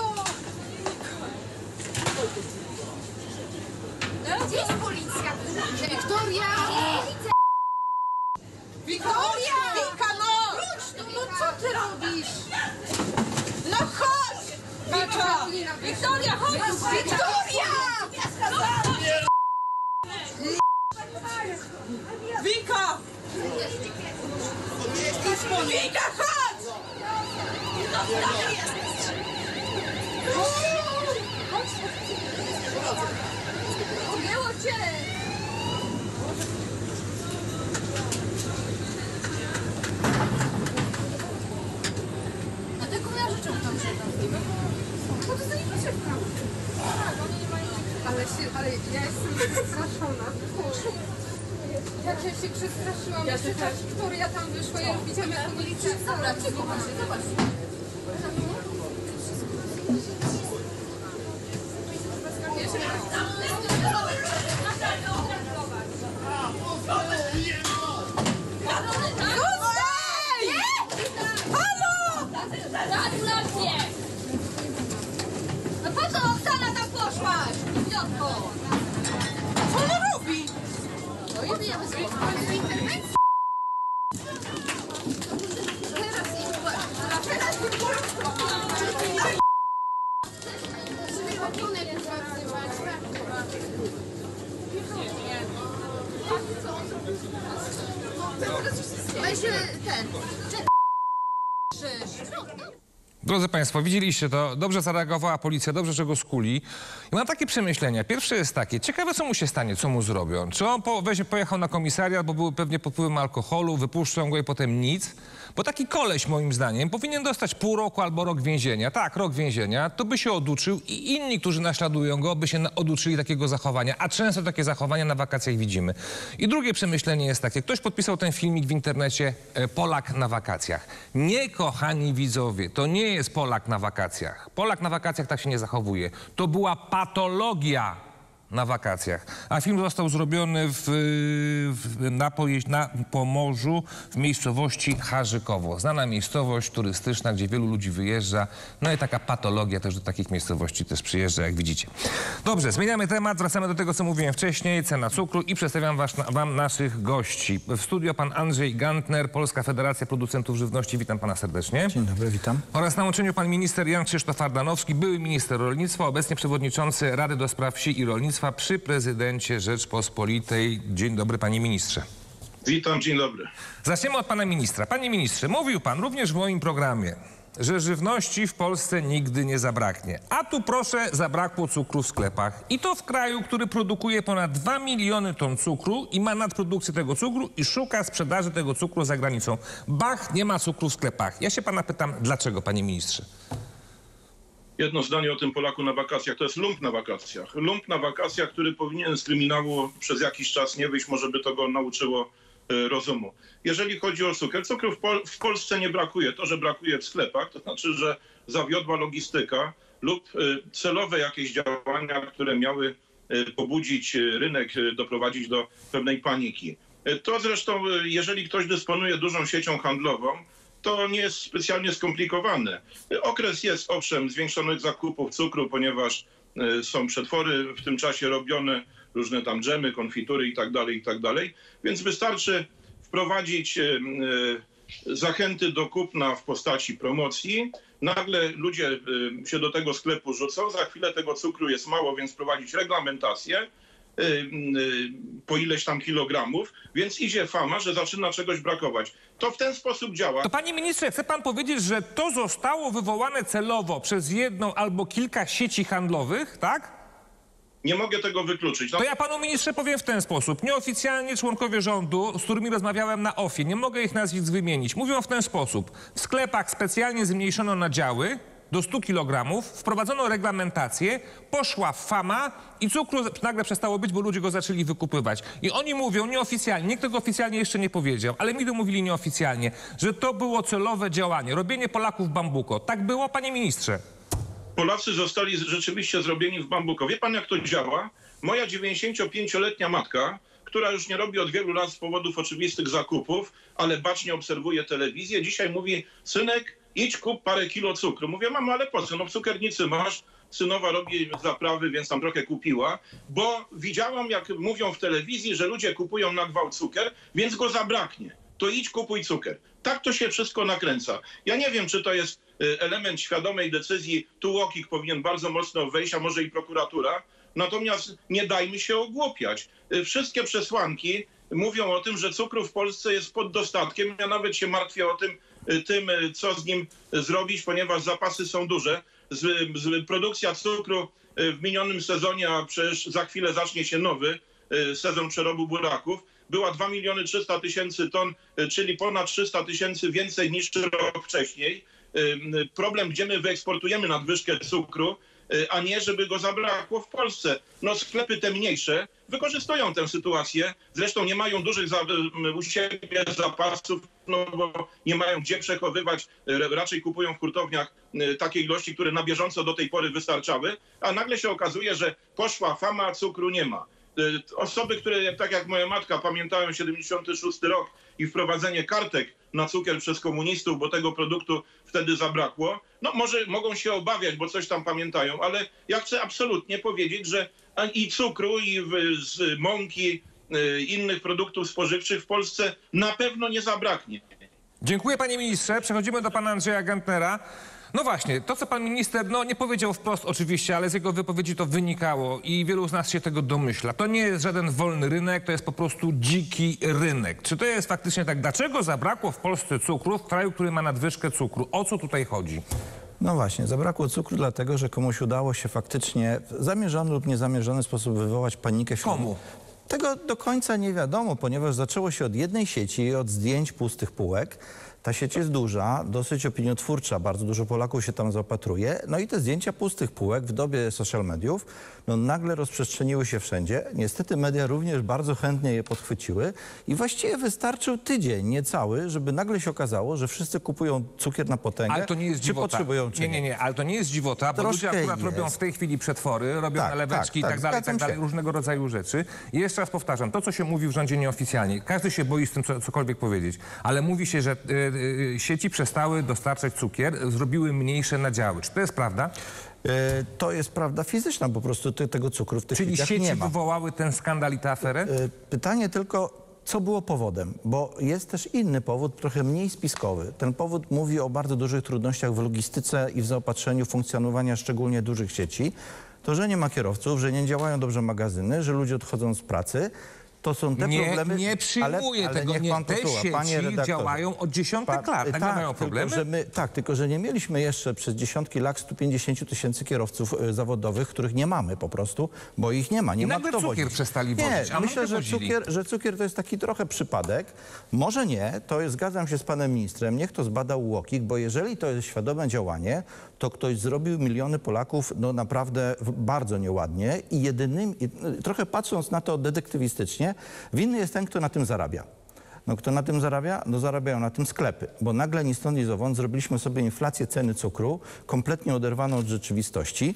Gdzie jest policja? Wiktoria! Wiktoria! Wika, no! Wróć tu, no co ty robisz? No chodź! Wika! Wiktoria, chodź! Wiktoria! Wika! Wika, chodź! Miało cię! A tego ja życzę tam się tam. No to za nie szybka. Ale się, ale ja jestem przestraszona. Jak ja się przestraszyłam, jeszcze ta Wiktoria tam wyszła, ja już widziałam jak to milicja. Dobra, cicho, zobacz. Gratulacje! No po co Oksana tam poszłaś? Idiotko! Co ona robi? No ja wiem, że w interwencji. Teraz im a teraz im weź ten. Drodzy Państwo, widzieliście to, dobrze zareagowała policja, dobrze, że go skuli. I mam takie przemyślenia. Pierwsze jest takie, ciekawe co mu się stanie, co mu zrobią. Czy on po, weźmie, pojechał na komisariat, bo był pewnie pod wpływem alkoholu, wypuszczą go i potem nic. Bo taki koleś moim zdaniem powinien dostać pół roku albo rok więzienia. Tak, rok więzienia, to by się oduczył i inni, którzy naśladują go, by się na, oduczyli takiego zachowania. A często takie zachowania na wakacjach widzimy. I drugie przemyślenie jest takie, ktoś podpisał ten filmik w internecie, e, Polak na wakacjach. Nie, kochani widzowie, to nie jest Polak na wakacjach. Polak na wakacjach tak się nie zachowuje. To była patologia na wakacjach. A film został zrobiony w, w, na, na Pomorzu, w miejscowości Harzykowo. Znana miejscowość turystyczna, gdzie wielu ludzi wyjeżdża. No i taka patologia też do takich miejscowości też przyjeżdża, jak widzicie. Dobrze, zmieniamy temat, wracamy do tego, co mówiłem wcześniej, cena cukru i przedstawiam was, wam naszych gości. W studio pan Andrzej Gantner, Polska Federacja Producentów Żywności. Witam pana serdecznie. Dzień dobry, witam. Oraz na łączeniu pan minister Jan Krzysztof Ardanowski, były minister rolnictwa, obecnie przewodniczący Rady do Spraw Wsi i Rolnictwa przy prezydencie Rzeczpospolitej. Dzień dobry, panie ministrze. Witam, dzień dobry. Zaczniemy od pana ministra. Panie ministrze, mówił pan również w moim programie, że żywności w Polsce nigdy nie zabraknie. A tu proszę, zabrakło cukru w sklepach. I to w kraju, który produkuje ponad dwa miliony ton cukru i ma nadprodukcję tego cukru i szuka sprzedaży tego cukru za granicą. Bach, nie ma cukru w sklepach. Ja się pana pytam, dlaczego, panie ministrze? Jedno zdanie o tym Polaku na wakacjach. To jest lump na wakacjach. Lump na wakacjach, który powinien z kryminału przez jakiś czas nie wyjść. Może by to go nauczyło y, rozumu. Jeżeli chodzi o cukier, cukru w, Pol w Polsce nie brakuje. To, że brakuje w sklepach, to znaczy, że zawiodła logistyka lub y, celowe jakieś działania, które miały y, pobudzić y, rynek, y, doprowadzić do pewnej paniki. Y, to zresztą, y, jeżeli ktoś dysponuje dużą siecią handlową, to nie jest specjalnie skomplikowane. Okres jest, owszem, zwiększonych zakupów cukru, ponieważ y, są przetwory w tym czasie robione, różne tam dżemy, konfitury i tak dalej, i tak dalej. Więc wystarczy wprowadzić y, y, zachęty do kupna w postaci promocji. Nagle ludzie y, się do tego sklepu rzucą, za chwilę tego cukru jest mało, więc wprowadzić reglamentację po ileś tam kilogramów, więc idzie fama, że zaczyna czegoś brakować. To w ten sposób działa. To panie ministrze, chce pan powiedzieć, że to zostało wywołane celowo przez jedną albo kilka sieci handlowych, tak? Nie mogę tego wykluczyć. No. To ja panu ministrze powiem w ten sposób. Nieoficjalnie członkowie rządu, z którymi rozmawiałem na ofie, nie mogę ich nazwisk wymienić, mówią w ten sposób. W sklepach specjalnie zmniejszono nadziały do stu kilogramów, wprowadzono reglamentację, poszła fama i cukru nagle przestało być, bo ludzie go zaczęli wykupywać. I oni mówią nieoficjalnie, nikt tego oficjalnie jeszcze nie powiedział, ale mi to mówili nieoficjalnie, że to było celowe działanie, robienie Polaków bambuko. Tak było, panie ministrze? Polacy zostali rzeczywiście zrobieni w bambuko. Wie pan, jak to działa? Moja dziewięćdziesięciopięcioletnia matka, która już nie robi od wielu lat z powodów oczywistych zakupów, ale bacznie obserwuje telewizję, dzisiaj mówi: synek, idź kup parę kilo cukru. Mówię: mamo, ale po co? No w cukiernicy masz. Synowa robi zaprawy, więc tam trochę kupiła, bo widziałam, jak mówią w telewizji, że ludzie kupują na gwałt cukier, więc go zabraknie. To idź, kupuj cukier. Tak to się wszystko nakręca. Ja nie wiem, czy to jest element świadomej decyzji. Tu UOKiK powinien bardzo mocno wejść, a może i prokuratura. Natomiast nie dajmy się ogłupiać. Wszystkie przesłanki mówią o tym, że cukru w Polsce jest pod dostatkiem. Ja nawet się martwię o tym, tym co z nim zrobić, ponieważ zapasy są duże. Z, z, produkcja cukru w minionym sezonie, a przecież za chwilę zacznie się nowy sezon przerobu buraków, była dwa miliony trzysta tysięcy ton, czyli ponad trzysta tysięcy więcej niż rok wcześniej. Problem, gdzie my wyeksportujemy nadwyżkę cukru, a nie żeby go zabrakło w Polsce. No sklepy te mniejsze wykorzystują tę sytuację. Zresztą nie mają dużych za, u siebie zapasów, no bo nie mają gdzie przechowywać. Raczej kupują w hurtowniach takie ilości, które na bieżąco do tej pory wystarczały. A nagle się okazuje, że poszła fama, a cukru nie ma. Osoby, które tak jak moja matka pamiętają siedemdziesiąty szósty rok i wprowadzenie kartek na cukier przez komunistów, bo tego produktu wtedy zabrakło, no może mogą się obawiać, bo coś tam pamiętają, ale ja chcę absolutnie powiedzieć, że i cukru, i z mąki, innych produktów spożywczych w Polsce na pewno nie zabraknie. Dziękuję, panie ministrze. Przechodzimy do pana Andrzeja Gantnera. No właśnie, to co pan minister, no nie powiedział wprost oczywiście, ale z jego wypowiedzi to wynikało i wielu z nas się tego domyśla. To nie jest żaden wolny rynek, to jest po prostu dziki rynek. Czy to jest faktycznie tak? Dlaczego zabrakło w Polsce cukru, w kraju, który ma nadwyżkę cukru? O co tutaj chodzi? No właśnie, zabrakło cukru dlatego, że komuś udało się faktycznie w zamierzony lub niezamierzony sposób wywołać panikę. Komu? Tego do końca nie wiadomo, ponieważ zaczęło się od jednej sieci, od zdjęć pustych półek. Ta sieć jest duża, dosyć opiniotwórcza, bardzo dużo Polaków się tam zaopatruje. No i te zdjęcia pustych półek w dobie social mediów no, nagle rozprzestrzeniły się wszędzie. Niestety media również bardzo chętnie je podchwyciły i właściwie wystarczył tydzień, niecały, żeby nagle się okazało, że wszyscy kupują cukier na potęgę. Ale to nie jest czy dziwota. Potrzebują, czy nie, nie, nie, ale to nie jest dziwota, bo Troszkę ludzie akurat jest. robią w tej chwili przetwory, robią Tak, naleweczki tak, i tak dalej, tak, tak dalej, się. różnego rodzaju rzeczy. I jeszcze raz powtarzam, to co się mówi w rządzie nieoficjalnie, każdy się boi z tym co, cokolwiek powiedzieć, ale mówi się, że y, y, sieci przestały dostarczać cukier, zrobiły mniejsze nadziały. Czy to jest prawda? E, to jest prawda fizyczna, po prostu te, tego cukru w tych Czyli sieciach sieci nie ma. wywołały ten skandal i tę aferę? E, pytanie tylko, co było powodem? Bo jest też inny powód, trochę mniej spiskowy. Ten powód mówi o bardzo dużych trudnościach w logistyce i w zaopatrzeniu funkcjonowania szczególnie dużych sieci. To, że nie ma kierowców, że nie działają dobrze magazyny, że ludzie odchodzą z pracy. To są te nie, problemy. Nie przyjmuję ale, ale tego. niech Nie, pan te posłucha, sieci panie redaktorze. działają od dziesiątek Pa, lat. Tak, tak, mają problemy? Tylko, że my, tak, tylko że nie mieliśmy jeszcze przez dziesiątki lat stu pięćdziesięciu tysięcy kierowców y, zawodowych, których nie mamy po prostu, bo ich nie ma. Nie I ma nagle kto cukier wozić. przestali nie, wozić, a myślę, że wozili. cukier, że cukier to jest taki trochę przypadek. Może nie, to jest, zgadzam się z panem ministrem, niech to zbada UOKiK, bo jeżeli to jest świadome działanie, to ktoś zrobił miliony Polaków no naprawdę bardzo nieładnie i jedynym, trochę patrząc na to detektywistycznie, winny jest ten, kto na tym zarabia. No kto na tym zarabia? No zarabiają na tym sklepy, bo nagle ni stąd, ni zowąd zrobiliśmy sobie inflację ceny cukru, kompletnie oderwaną od rzeczywistości.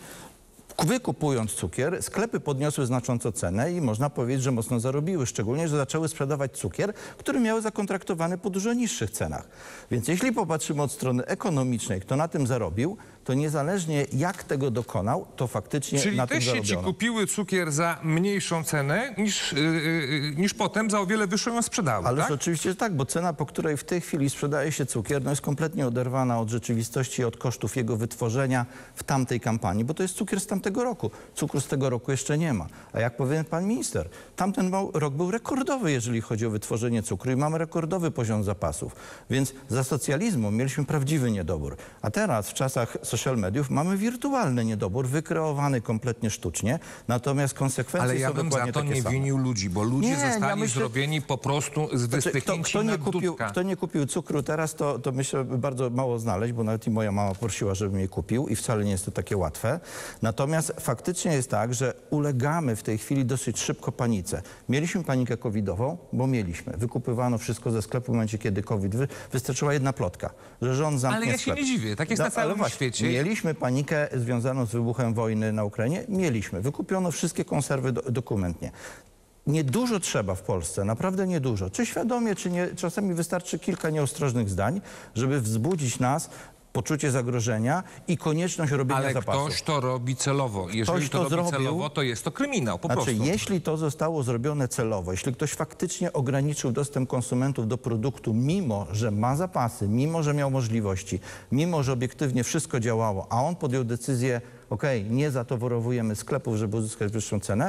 Wykupując cukier, sklepy podniosły znacząco cenę i można powiedzieć, że mocno zarobiły, szczególnie, że zaczęły sprzedawać cukier, który miały zakontraktowany po dużo niższych cenach. Więc jeśli popatrzymy od strony ekonomicznej, kto na tym zarobił, to niezależnie jak tego dokonał, to faktycznie Czyli na tym te sieci zarobiono. kupiły cukier za mniejszą cenę niż, yy, yy, niż potem za o wiele wyższą ją sprzedały, Ależ tak? oczywiście tak, bo cena, po której w tej chwili sprzedaje się cukier, no jest kompletnie oderwana od rzeczywistości, od kosztów jego wytworzenia w tamtej kampanii, bo to jest cukier z tamtego roku. Cukru z tego roku jeszcze nie ma. A jak powiem pan minister, tamten rok był rekordowy, jeżeli chodzi o wytworzenie cukru i mamy rekordowy poziom zapasów. Więc za socjalizmu mieliśmy prawdziwy niedobór. A teraz w czasach social mediów mamy wirtualny niedobór, wykreowany kompletnie sztucznie, natomiast konsekwencje Ale ja są bym dokładnie za to takie nie same. winił ludzi, bo ludzie Nie, ja zostali myślę- zrobieni po prostu z Znaczy, wystychnięci kto, kto, na nie kupił, dudka. kto nie kupił cukru teraz, to, to myślę bardzo mało znaleźć, bo nawet i moja mama prosiła, żebym jej kupił i wcale nie jest to takie łatwe. Natomiast faktycznie jest tak, że ulegamy w tej chwili dosyć szybko panice. Mieliśmy panikę covidową, bo mieliśmy. Wykupywano wszystko ze sklepu w momencie, kiedy COVID wy, wystarczyła jedna plotka, że rząd zamknie Ale ja się sklep. nie dziwię, tak jest Da- na całym ale właśnie, świecie. Mieliśmy panikę związaną z wybuchem wojny na Ukrainie? Mieliśmy. Wykupiono wszystkie konserwy do, dokumentnie. Niedużo trzeba w Polsce, naprawdę niedużo. Czy świadomie, czy nie, czasami wystarczy kilka nieostrożnych zdań, żeby wzbudzić nas poczucie zagrożenia i konieczność robienia Ale zapasów. ktoś to robi celowo. Jeżeli Ktoś to, to robi zrobił. celowo, to jest to kryminał, po Znaczy, prostu. jeśli to zostało zrobione celowo, jeśli ktoś faktycznie ograniczył dostęp konsumentów do produktu, mimo że ma zapasy, mimo że miał możliwości, mimo że obiektywnie wszystko działało, a on podjął decyzję, okej, nie zatowarowujemy sklepów, żeby uzyskać wyższą cenę,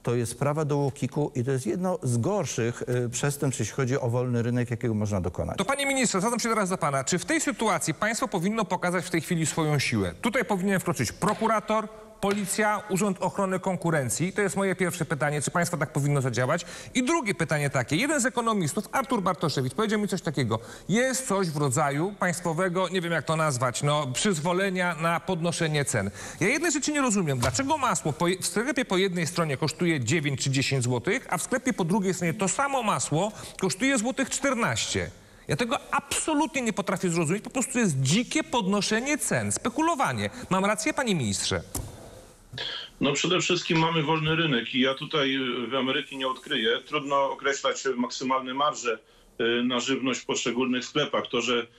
to jest sprawa do łokiku i to jest jedno z gorszych y, przestępstw, jeśli chodzi o wolny rynek, jakiego można dokonać. To panie ministrze, zwracam się teraz do pana. Czy w tej sytuacji państwo powinno pokazać w tej chwili swoją siłę? Tutaj powinien wkroczyć prokurator, Policja, Urząd Ochrony Konkurencji. To jest moje pierwsze pytanie, czy państwo tak powinno zadziałać? I drugie pytanie takie. Jeden z ekonomistów, Artur Bartoszewicz, powiedział mi coś takiego. Jest coś w rodzaju państwowego, nie wiem jak to nazwać, no, przyzwolenia na podnoszenie cen. Ja jednej rzeczy nie rozumiem. Dlaczego masło po, w sklepie po jednej stronie kosztuje dziewięć czy dziesięć złotych, a w sklepie po drugiej stronie to samo masło kosztuje złotych czternaście. Ja tego absolutnie nie potrafię zrozumieć. Po prostu jest dzikie podnoszenie cen, spekulowanie. Mam rację, panie ministrze? No przede wszystkim mamy wolny rynek i ja tutaj w Ameryki nie odkryję. Trudno określać maksymalne marże na żywność w poszczególnych sklepach. To, że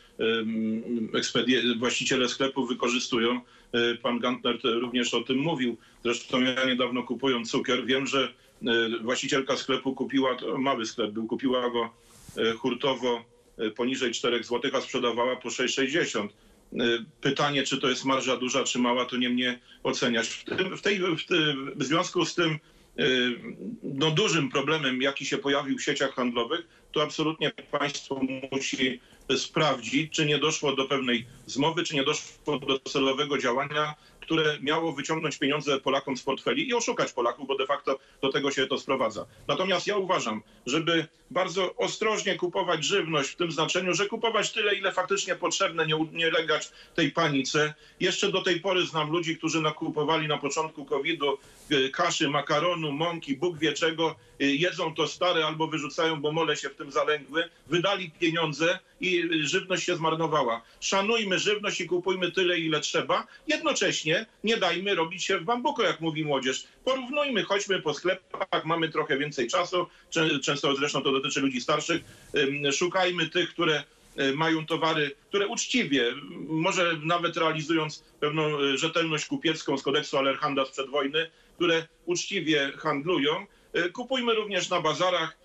właściciele sklepów wykorzystują, pan Gantner również o tym mówił. Zresztą ja niedawno kupując cukier, wiem, że właścicielka sklepu kupiła, to mały sklep był, kupiła go hurtowo poniżej czterech złotych, a sprzedawała po sześć sześćdziesiąt. Pytanie, czy to jest marża duża, czy mała, to nie mnie oceniać. W, tym, w, tej, w, tym, w związku z tym no, dużym problemem, jaki się pojawił w sieciach handlowych, to absolutnie państwo musi sprawdzić, czy nie doszło do pewnej zmowy, czy nie doszło do celowego działania, które miało wyciągnąć pieniądze Polakom z portfeli i oszukać Polaków, bo de facto do tego się to sprowadza. Natomiast ja uważam, żeby bardzo ostrożnie kupować żywność w tym znaczeniu, że kupować tyle, ile faktycznie potrzebne, nie, nie legać tej panice. Jeszcze do tej pory znam ludzi, którzy nakupowali na początku kowida kaszy, makaronu, mąki, Bóg wie czego, jedzą to stare albo wyrzucają, bo mole się w tym zalęgły, wydali pieniądze i żywność się zmarnowała. Szanujmy żywność i kupujmy tyle, ile trzeba. Jednocześnie nie dajmy robić się w bambuko, jak mówi młodzież. Porównujmy, chodźmy po sklepach, mamy trochę więcej czasu, często zresztą to dotyczy ludzi starszych. Szukajmy tych, które mają towary, które uczciwie, może nawet realizując pewną rzetelność kupiecką z kodeksu Alerhanda sprzed wojny, które uczciwie handlują. Kupujmy również na bazarach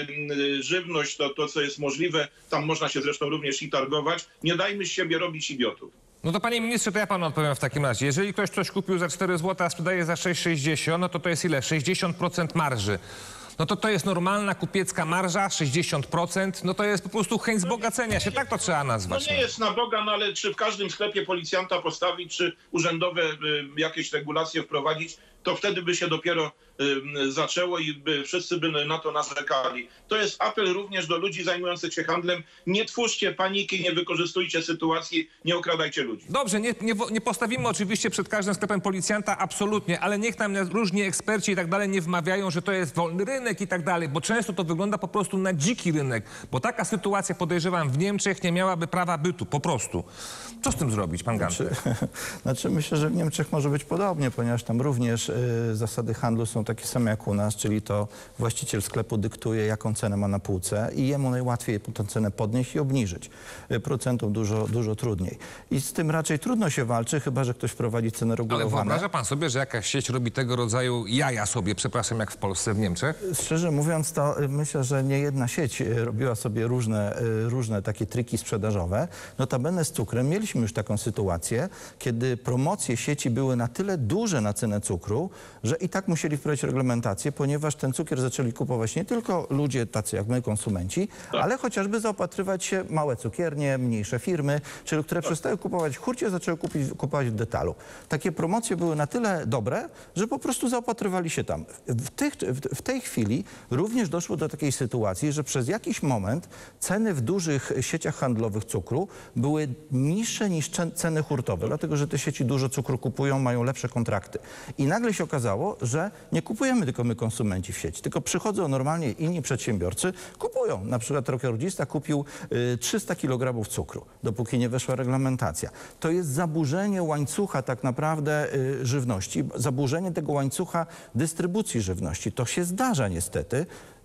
żywność, to, to co jest możliwe. Tam można się zresztą również i targować. Nie dajmy z siebie robić idiotów. No to panie ministrze, to ja panu odpowiem w takim razie. Jeżeli ktoś coś kupił za cztery złote, a sprzedaje za sześć sześćdziesiąt, no to to jest ile? sześćdziesiąt procent marży. No to to jest normalna kupiecka marża, sześćdziesiąt procent, no to jest po prostu chęć wzbogacenia się, tak to trzeba nazwać. No nie jest na Boga, no ale czy w każdym sklepie policjanta postawić, czy urzędowe y, jakieś regulacje wprowadzić, to wtedy by się dopiero y, zaczęło i by, wszyscy by na to narzekali. To jest apel również do ludzi zajmujących się handlem. Nie twórzcie paniki, nie wykorzystujcie sytuacji, nie okradajcie ludzi. Dobrze, nie, nie, nie postawimy oczywiście przed każdym sklepem policjanta, absolutnie, ale niech nam różni eksperci i tak dalej nie wmawiają, że to jest wolny rynek i tak dalej, bo często to wygląda po prostu na dziki rynek, bo taka sytuacja, podejrzewam, w Niemczech nie miałaby prawa bytu, po prostu. Co z tym zrobić, pan Gantner? Znaczy, znaczy myślę, że w Niemczech może być podobnie, ponieważ tam również y, zasady handlu są takie same jak u nas, czyli to właściciel sklepu dyktuje, jaką cenę ma na półce i jemu najłatwiej tę cenę podnieść i obniżyć. Y, procentom dużo, dużo trudniej. I z tym raczej trudno się walczy, chyba że ktoś wprowadzi cenę regulowaną. Ale wyobraża pan sobie, że jakaś sieć robi tego rodzaju jaja sobie, przepraszam, jak w Polsce, w Niemczech? Szczerze mówiąc, to myślę, że nie jedna sieć robiła sobie różne, różne takie triki sprzedażowe. Notabene z cukrem mieliśmy już taką sytuację, kiedy promocje sieci były na tyle duże na cenę cukru, że i tak musieli wprowadzić reglamentację, ponieważ ten cukier zaczęli kupować nie tylko ludzie tacy jak my, konsumenci, ale chociażby zaopatrywać się małe cukiernie, mniejsze firmy, czyli które przestały kupować w hurcie, zaczęły kupić, kupować w detalu. Takie promocje były na tyle dobre, że po prostu zaopatrywali się tam. W, tych, w, w tej chwili również doszło do takiej sytuacji, że przez jakiś moment ceny w dużych sieciach handlowych cukru były niższe niż ceny hurtowe, dlatego że te sieci dużo cukru kupują, mają lepsze kontrakty. I nagle się okazało, że nie kupujemy tylko my konsumenci w sieci, tylko przychodzą normalnie inni przedsiębiorcy, kupują. Na przykład rodzista kupił y, trzysta kilogramów cukru, dopóki nie weszła reglamentacja. To jest zaburzenie łańcucha tak naprawdę y, żywności, zaburzenie tego łańcucha dystrybucji żywności. To się zdarza niestety.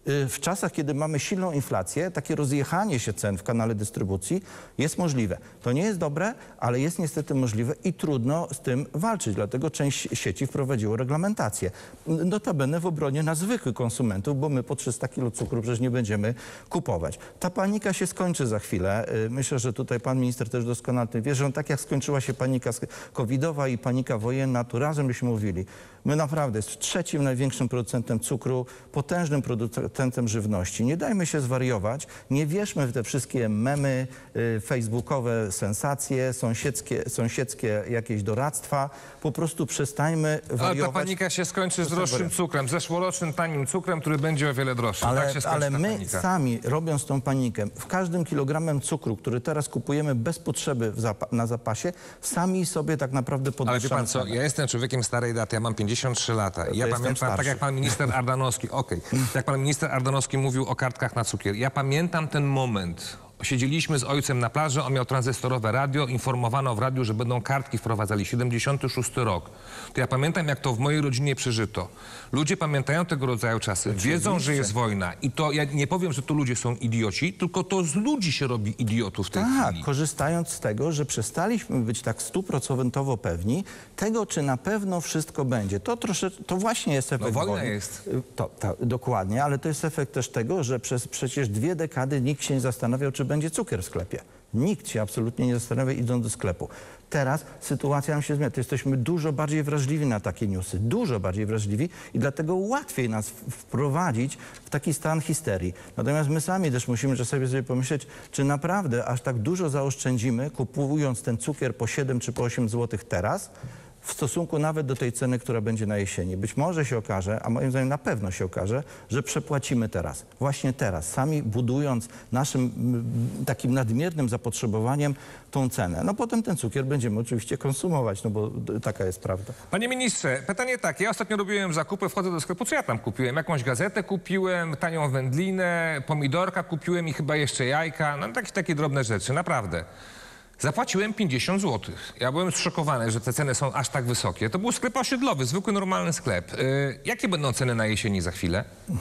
w czasach, kiedy mamy silną inflację, takie rozjechanie się cen w kanale dystrybucji jest możliwe. To nie jest dobre, ale jest niestety możliwe i trudno z tym walczyć. Dlatego część sieci wprowadziło reglamentację. Notabene w obronie na zwykłych konsumentów, bo my po trzysta kilo cukru przecież nie będziemy kupować. Ta panika się skończy za chwilę. Myślę, że tutaj pan minister też doskonale wie, że tak jak skończyła się panika covidowa i panika wojenna, to razem byśmy mówili. My naprawdę jest trzecim największym producentem cukru, potężnym producentem żywności. Nie dajmy się zwariować, nie wierzmy w te wszystkie memy, y, facebookowe sensacje, sąsiedzkie, sąsiedzkie jakieś doradztwa. Po prostu przestańmy wariować. Ale ta panika się skończy z droższym cukrem, zeszłorocznym tanim cukrem, który będzie o wiele droższy. Ale, tak się skończy ale ta my panika. sami, robiąc tą panikę, w każdym kilogramem cukru, który teraz kupujemy bez potrzeby w zapa na zapasie, sami sobie tak naprawdę podwyższamy. Ale wie pan co, cenę. ja jestem człowiekiem starej daty, ja mam pięćdziesiąt trzy lata. I To ja jestem pamiętam, tak starszy. jak pan minister Ardanowski, okej, okay, jak pan minister Ardanowski mówił o kartkach na cukier. Ja pamiętam ten moment. Siedzieliśmy z ojcem na plaży, on miał tranzystorowe radio, informowano w radiu, że będą kartki wprowadzali, siedemdziesiąty szósty rok. To ja pamiętam, jak to w mojej rodzinie przeżyto. Ludzie pamiętają tego rodzaju czasy, Oczywiście. wiedzą, że jest wojna i to, ja nie powiem, że to ludzie są idioci, tylko to z ludzi się robi idiotów w tej Tak, chwili. korzystając z tego, że przestaliśmy być tak stuprocentowo pewni tego, czy na pewno wszystko będzie. To troszeczkę, to właśnie jest efekt No, wojna wojny. jest. To, to, dokładnie, ale to jest efekt też tego, że przez przecież dwie dekady nikt się nie zastanawiał, czy będzie cukier w sklepie. Nikt się absolutnie nie zastanawia, idąc do sklepu. Teraz sytuacja nam się zmienia. To jesteśmy dużo bardziej wrażliwi na takie newsy. Dużo bardziej wrażliwi i dlatego łatwiej nas w- wprowadzić w taki stan histerii. Natomiast my sami też musimy czasami sobie pomyśleć, czy naprawdę aż tak dużo zaoszczędzimy, kupując ten cukier po siedem czy po osiem złotych teraz, w stosunku nawet do tej ceny, która będzie na jesieni. Być może się okaże, a moim zdaniem na pewno się okaże, że przepłacimy teraz. Właśnie teraz, sami budując naszym m, takim nadmiernym zapotrzebowaniem tą cenę. No potem ten cukier będziemy oczywiście konsumować, no bo d- taka jest prawda. Panie ministrze, pytanie takie. Ja ostatnio robiłem zakupy, wchodzę do sklepu, co ja tam kupiłem? Jakąś gazetę kupiłem, tanią wędlinę, pomidorka kupiłem i chyba jeszcze jajka. No takie, takie drobne rzeczy, naprawdę. Zapłaciłem pięćdziesiąt złotych. Ja byłem zszokowany, że te ceny są aż tak wysokie. To był sklep osiedlowy, zwykły, normalny sklep. Yy, jakie będą ceny na jesieni za chwilę?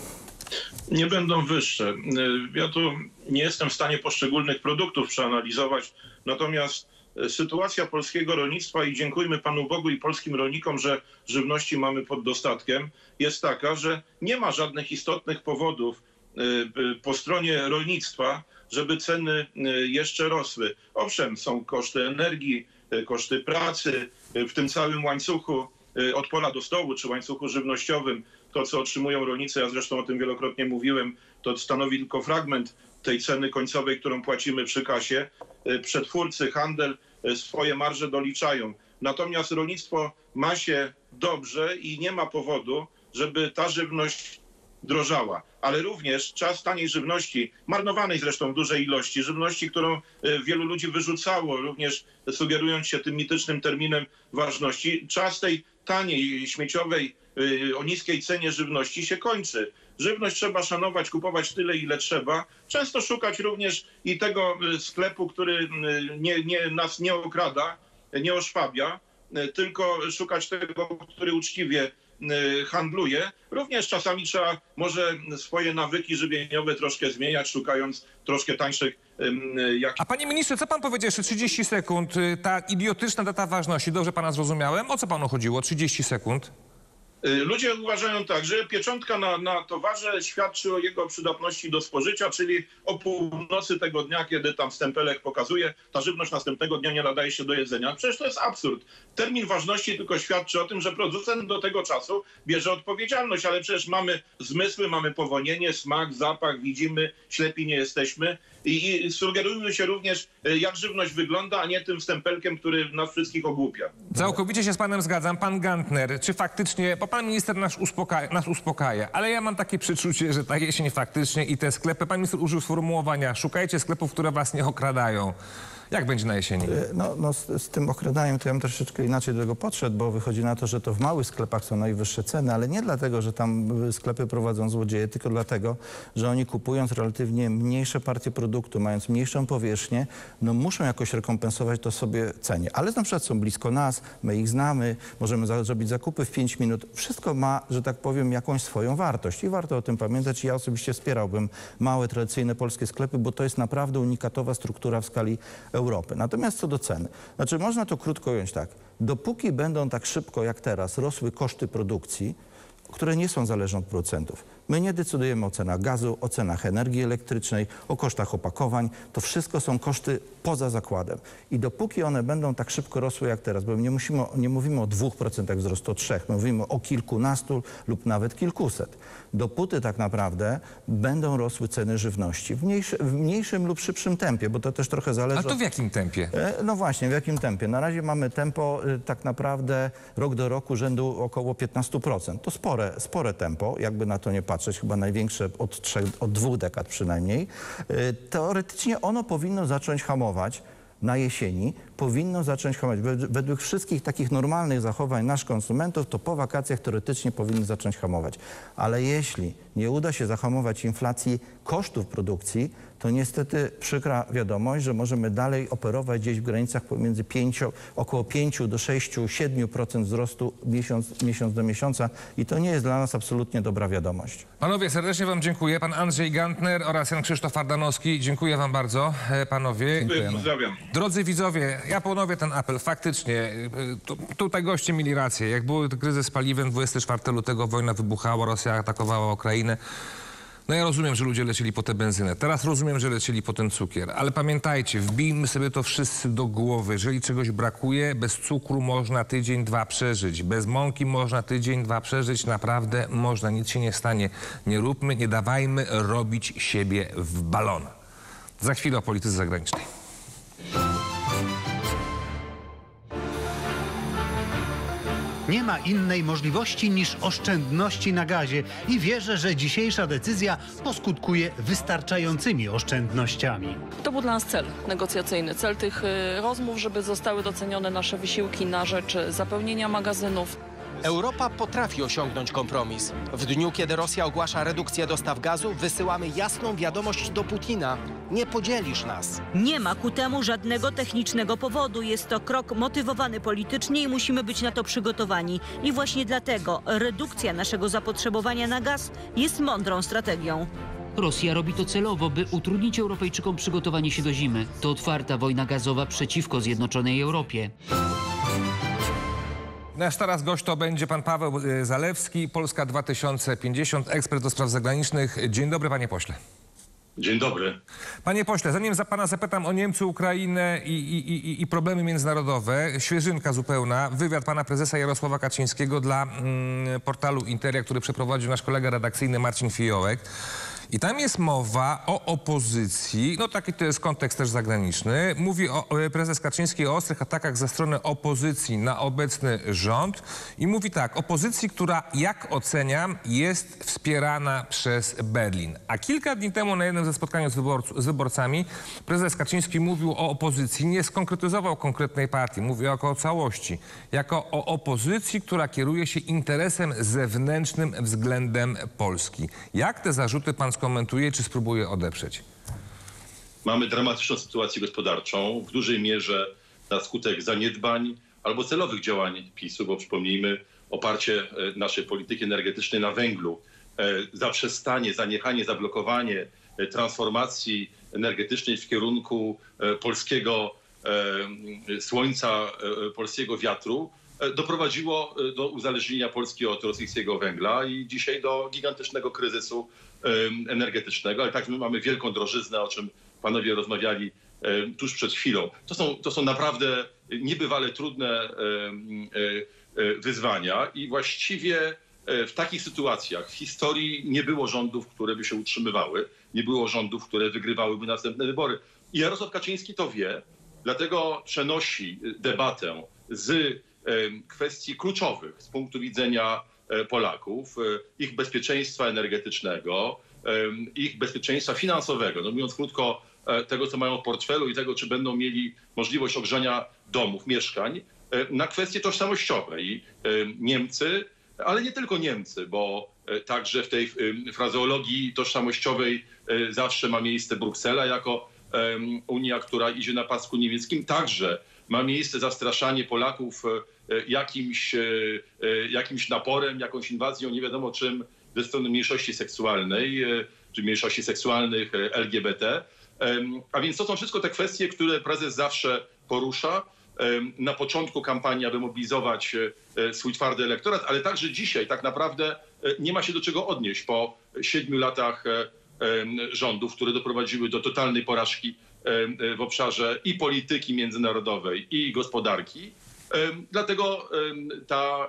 Nie będą wyższe. Ja tu nie jestem w stanie poszczególnych produktów przeanalizować, natomiast sytuacja polskiego rolnictwa, i dziękujmy Panu Bogu i polskim rolnikom, że żywności mamy pod dostatkiem, jest taka, że nie ma żadnych istotnych powodów po stronie rolnictwa, żeby ceny jeszcze rosły. Owszem, są koszty energii, koszty pracy w tym całym łańcuchu od pola do stołu, czy łańcuchu żywnościowym. To, co otrzymują rolnicy, ja zresztą o tym wielokrotnie mówiłem, to stanowi tylko fragment tej ceny końcowej, którą płacimy przy kasie. Przetwórcy, handel swoje marże doliczają. Natomiast rolnictwo ma się dobrze i nie ma powodu, żeby ta żywność drożała. Ale również czas taniej żywności, marnowanej zresztą w dużej ilości, żywności, którą wielu ludzi wyrzucało, również sugerując się tym mitycznym terminem ważności, czas tej taniej, śmieciowej, o niskiej cenie żywności się kończy. Żywność trzeba szanować, kupować tyle, ile trzeba. Często szukać również i tego sklepu, który nie, nie, nas nie okrada, nie oszwabia, tylko szukać tego, który uczciwie handluje. Również czasami trzeba może swoje nawyki żywieniowe troszkę zmieniać, szukając troszkę tańszych jak... A panie ministrze, co pan powiedział jeszcze trzydzieści sekund? Ta idiotyczna data ważności, dobrze pana zrozumiałem? O co panu chodziło? trzydzieści sekund. Ludzie uważają tak, że pieczątka na, na towarze świadczy o jego przydatności do spożycia, czyli o północy tego dnia, kiedy tam stempelek pokazuje, ta żywność następnego dnia nie nadaje się do jedzenia. Przecież to jest absurd. Termin ważności tylko świadczy o tym, że producent do tego czasu bierze odpowiedzialność, ale przecież mamy zmysły, mamy powonienie, smak, zapach, widzimy, ślepi nie jesteśmy i, i sugerujmy się również, jak żywność wygląda, a nie tym stempelkiem, który nas wszystkich ogłupia. Całkowicie się z panem zgadzam. Pan Gantner, czy faktycznie, bo pan minister nas uspokaja, nas uspokaja, ale ja mam takie przeczucie, że ta jesień faktycznie i te sklepy, pan minister użył sformułowania, szukajcie sklepów, które was nie okradają. Jak będzie na jesieni? No, no z, z tym okradaniem to ja bym troszeczkę inaczej do tego podszedł, bo wychodzi na to, że to w małych sklepach są najwyższe ceny, ale nie dlatego, że tam sklepy prowadzą złodzieje, tylko dlatego, że oni kupując relatywnie mniejsze partie produktu, mając mniejszą powierzchnię, no muszą jakoś rekompensować to sobie cenie. Ale na przykład są blisko nas, my ich znamy, możemy za, zrobić zakupy w pięć minut. Wszystko ma, że tak powiem, jakąś swoją wartość i warto o tym pamiętać. Ja osobiście wspierałbym małe, tradycyjne polskie sklepy, bo to jest naprawdę unikatowa struktura w skali Europy. Natomiast co do ceny, znaczy można to krótko ująć tak. Dopóki będą tak szybko jak teraz rosły koszty produkcji, które nie są zależne od producentów. My nie decydujemy o cenach gazu, o cenach energii elektrycznej, o kosztach opakowań. To wszystko są koszty poza zakładem. I dopóki one będą tak szybko rosły jak teraz, bo nie, musimy, nie mówimy o dwóch procentach wzrostu, o trzech, my mówimy o kilkunastu lub nawet kilkuset. Dopóty tak naprawdę będą rosły ceny żywności w, mniejszy, w mniejszym lub szybszym tempie, bo to też trochę zależy. A to w jakim tempie? E, no właśnie, w jakim tempie? Na razie mamy tempo e, tak naprawdę rok do roku rzędu około piętnastu procent. To spore, spore tempo, jakby na to nie patrzeć, chyba największe od, trzech, od dwóch dekad przynajmniej. E, teoretycznie ono powinno zacząć hamować na jesieni, powinno zacząć hamować. Według wszystkich takich normalnych zachowań naszych konsumentów, to po wakacjach teoretycznie powinny zacząć hamować. Ale jeśli nie uda się zahamować inflacji kosztów produkcji, to niestety przykra wiadomość, że możemy dalej operować gdzieś w granicach pomiędzy pięciu, około pięciu do sześciu, siedmiu procent wzrostu miesiąc, miesiąc do miesiąca i to nie jest dla nas absolutnie dobra wiadomość. Panowie, serdecznie wam dziękuję. Pan Andrzej Gantner oraz Jan Krzysztof Ardanowski. Dziękuję wam bardzo, panowie. Dziękuję, pozdrawiam. Drodzy widzowie, ja ponowię ten apel. Faktycznie, tu, tutaj goście mieli rację. Jak był kryzys paliwem, dwudziestego czwartego lutego wojna wybuchała, Rosja atakowała Ukrainę. No ja rozumiem, że ludzie lecieli po tę benzynę. Teraz rozumiem, że lecieli po ten cukier. Ale pamiętajcie, wbijmy sobie to wszyscy do głowy. Jeżeli czegoś brakuje, bez cukru można tydzień, dwa przeżyć. Bez mąki można tydzień, dwa przeżyć. Naprawdę można, nic się nie stanie. Nie róbmy, nie dawajmy robić siebie w balon. Za chwilę o polityce zagranicznej. Nie ma innej możliwości niż oszczędności na gazie i wierzę, że dzisiejsza decyzja poskutkuje wystarczającymi oszczędnościami. To był dla nas cel negocjacyjny, cel tych y, rozmów, żeby zostały docenione nasze wysiłki na rzecz zapełnienia magazynów. Europa potrafi osiągnąć kompromis. W dniu, kiedy Rosja ogłasza redukcję dostaw gazu, wysyłamy jasną wiadomość do Putina. Nie podzielisz nas. Nie ma ku temu żadnego technicznego powodu. Jest to krok motywowany politycznie i musimy być na to przygotowani. I właśnie dlatego redukcja naszego zapotrzebowania na gaz jest mądrą strategią. Rosja robi to celowo, by utrudnić Europejczykom przygotowanie się do zimy. To otwarta wojna gazowa przeciwko Zjednoczonej Europie. Nasz teraz gość to będzie pan Paweł Zalewski, Polska dwa tysiące pięćdziesiąt, ekspert do spraw zagranicznych. Dzień dobry, panie pośle. Dzień dobry. Panie pośle, zanim za pana zapytam o Niemcy, Ukrainę i, i, i, i problemy międzynarodowe, świeżynka zupełna, wywiad pana prezesa Jarosława Kaczyńskiego dla mm, portalu Interia, który przeprowadził nasz kolega redakcyjny Marcin Fiołek. I tam jest mowa o opozycji, no taki to jest kontekst też zagraniczny. Mówi o, prezes Kaczyński o ostrych atakach ze strony opozycji na obecny rząd i mówi tak, opozycji, która, jak oceniam, jest wspierana przez Berlin. A kilka dni temu na jednym ze spotkań z, wyborc- z wyborcami prezes Kaczyński mówił o opozycji, nie skonkretyzował konkretnej partii, mówił jako o całości, jako o opozycji, która kieruje się interesem zewnętrznym względem Polski. Jak te zarzuty pan skomentuje, czy spróbuje odeprzeć? Mamy dramatyczną sytuację gospodarczą, w dużej mierze na skutek zaniedbań albo celowych działań PiSu, bo przypomnijmy, oparcie naszej polityki energetycznej na węglu, zaprzestanie, zaniechanie, zablokowanie transformacji energetycznej w kierunku polskiego słońca, polskiego wiatru, doprowadziło do uzależnienia Polski od rosyjskiego węgla i dzisiaj do gigantycznego kryzysu energetycznego, ale także my mamy wielką drożyznę, o czym panowie rozmawiali tuż przed chwilą. To są, to są naprawdę niebywale trudne wyzwania i właściwie w takich sytuacjach w historii nie było rządów, które by się utrzymywały, nie było rządów, które wygrywałyby następne wybory. I Jarosław Kaczyński to wie, dlatego przenosi debatę z kwestii kluczowych z punktu widzenia Polaków, ich bezpieczeństwa energetycznego, ich bezpieczeństwa finansowego, no mówiąc krótko, tego, co mają w portfelu i tego, czy będą mieli możliwość ogrzania domów, mieszkań, na kwestie tożsamościowe. I Niemcy, ale nie tylko Niemcy, bo także w tej frazeologii tożsamościowej zawsze ma miejsce Bruksela jako Unia, która idzie na pasku niemieckim. Także ma miejsce zastraszanie Polaków jakimś, jakimś naporem, jakąś inwazją, nie wiadomo czym, ze strony mniejszości seksualnej, czy mniejszości seksualnych L G B T. A więc to są wszystko te kwestie, które prezes zawsze porusza. Na początku kampanii, aby mobilizować swój twardy elektorat, ale także dzisiaj tak naprawdę nie ma się do czego odnieść po siedmiu latach rządów, które doprowadziły do totalnej porażki w obszarze i polityki międzynarodowej, i gospodarki. Dlatego ta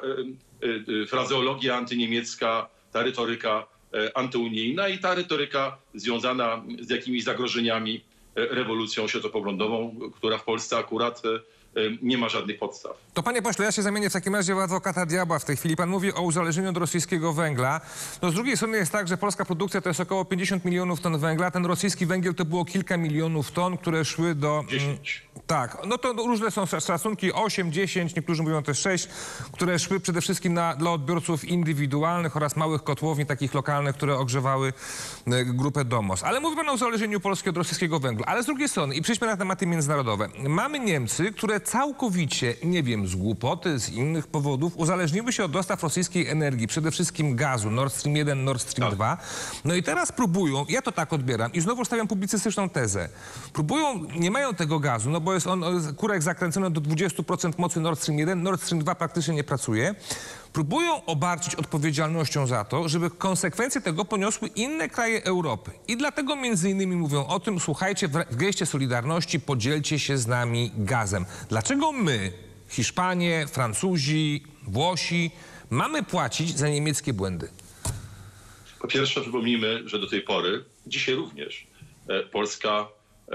frazeologia antyniemiecka, ta retoryka antyunijna i ta retoryka związana z jakimiś zagrożeniami rewolucją światopoglądową, która w Polsce akurat nie ma żadnych podstaw. To panie pośle, ja się zamienię w takim razie w adwokata diabła w tej chwili. Pan mówi o uzależnieniu od rosyjskiego węgla. No z drugiej strony jest tak, że polska produkcja to jest około pięćdziesiąt milionów ton węgla. Ten rosyjski węgiel to było kilka milionów ton, które szły do... dziesięć. Tak, no to różne są szacunki, osiem, dziesięć, niektórzy mówią też sześć, które szły przede wszystkim na, dla odbiorców indywidualnych oraz małych kotłowni, takich lokalnych, które ogrzewały e, grupę Domos. Ale mówi pan o uzależnieniu Polski od rosyjskiego węgla. Ale z drugiej strony, i przejdźmy na tematy międzynarodowe, mamy Niemcy, które całkowicie, nie wiem, z głupoty, z innych powodów, uzależniły się od dostaw rosyjskiej energii, przede wszystkim gazu, Nord Stream jeden, Nord Stream dwa. No i teraz próbują, ja to tak odbieram i znowu stawiam publicystyczną tezę, próbują, nie mają tego gazu, no bo jest on, kurek zakręcony do dwudziestu procent mocy Nord Stream jeden, Nord Stream dwa praktycznie nie pracuje. Próbują obarczyć odpowiedzialnością za to, żeby konsekwencje tego poniosły inne kraje Europy. I dlatego między innymi mówią o tym, słuchajcie, w geście solidarności podzielcie się z nami gazem. Dlaczego my, Hiszpanie, Francuzi, Włosi, mamy płacić za niemieckie błędy? Po pierwsze przypomnijmy, że do tej pory, dzisiaj również, Polska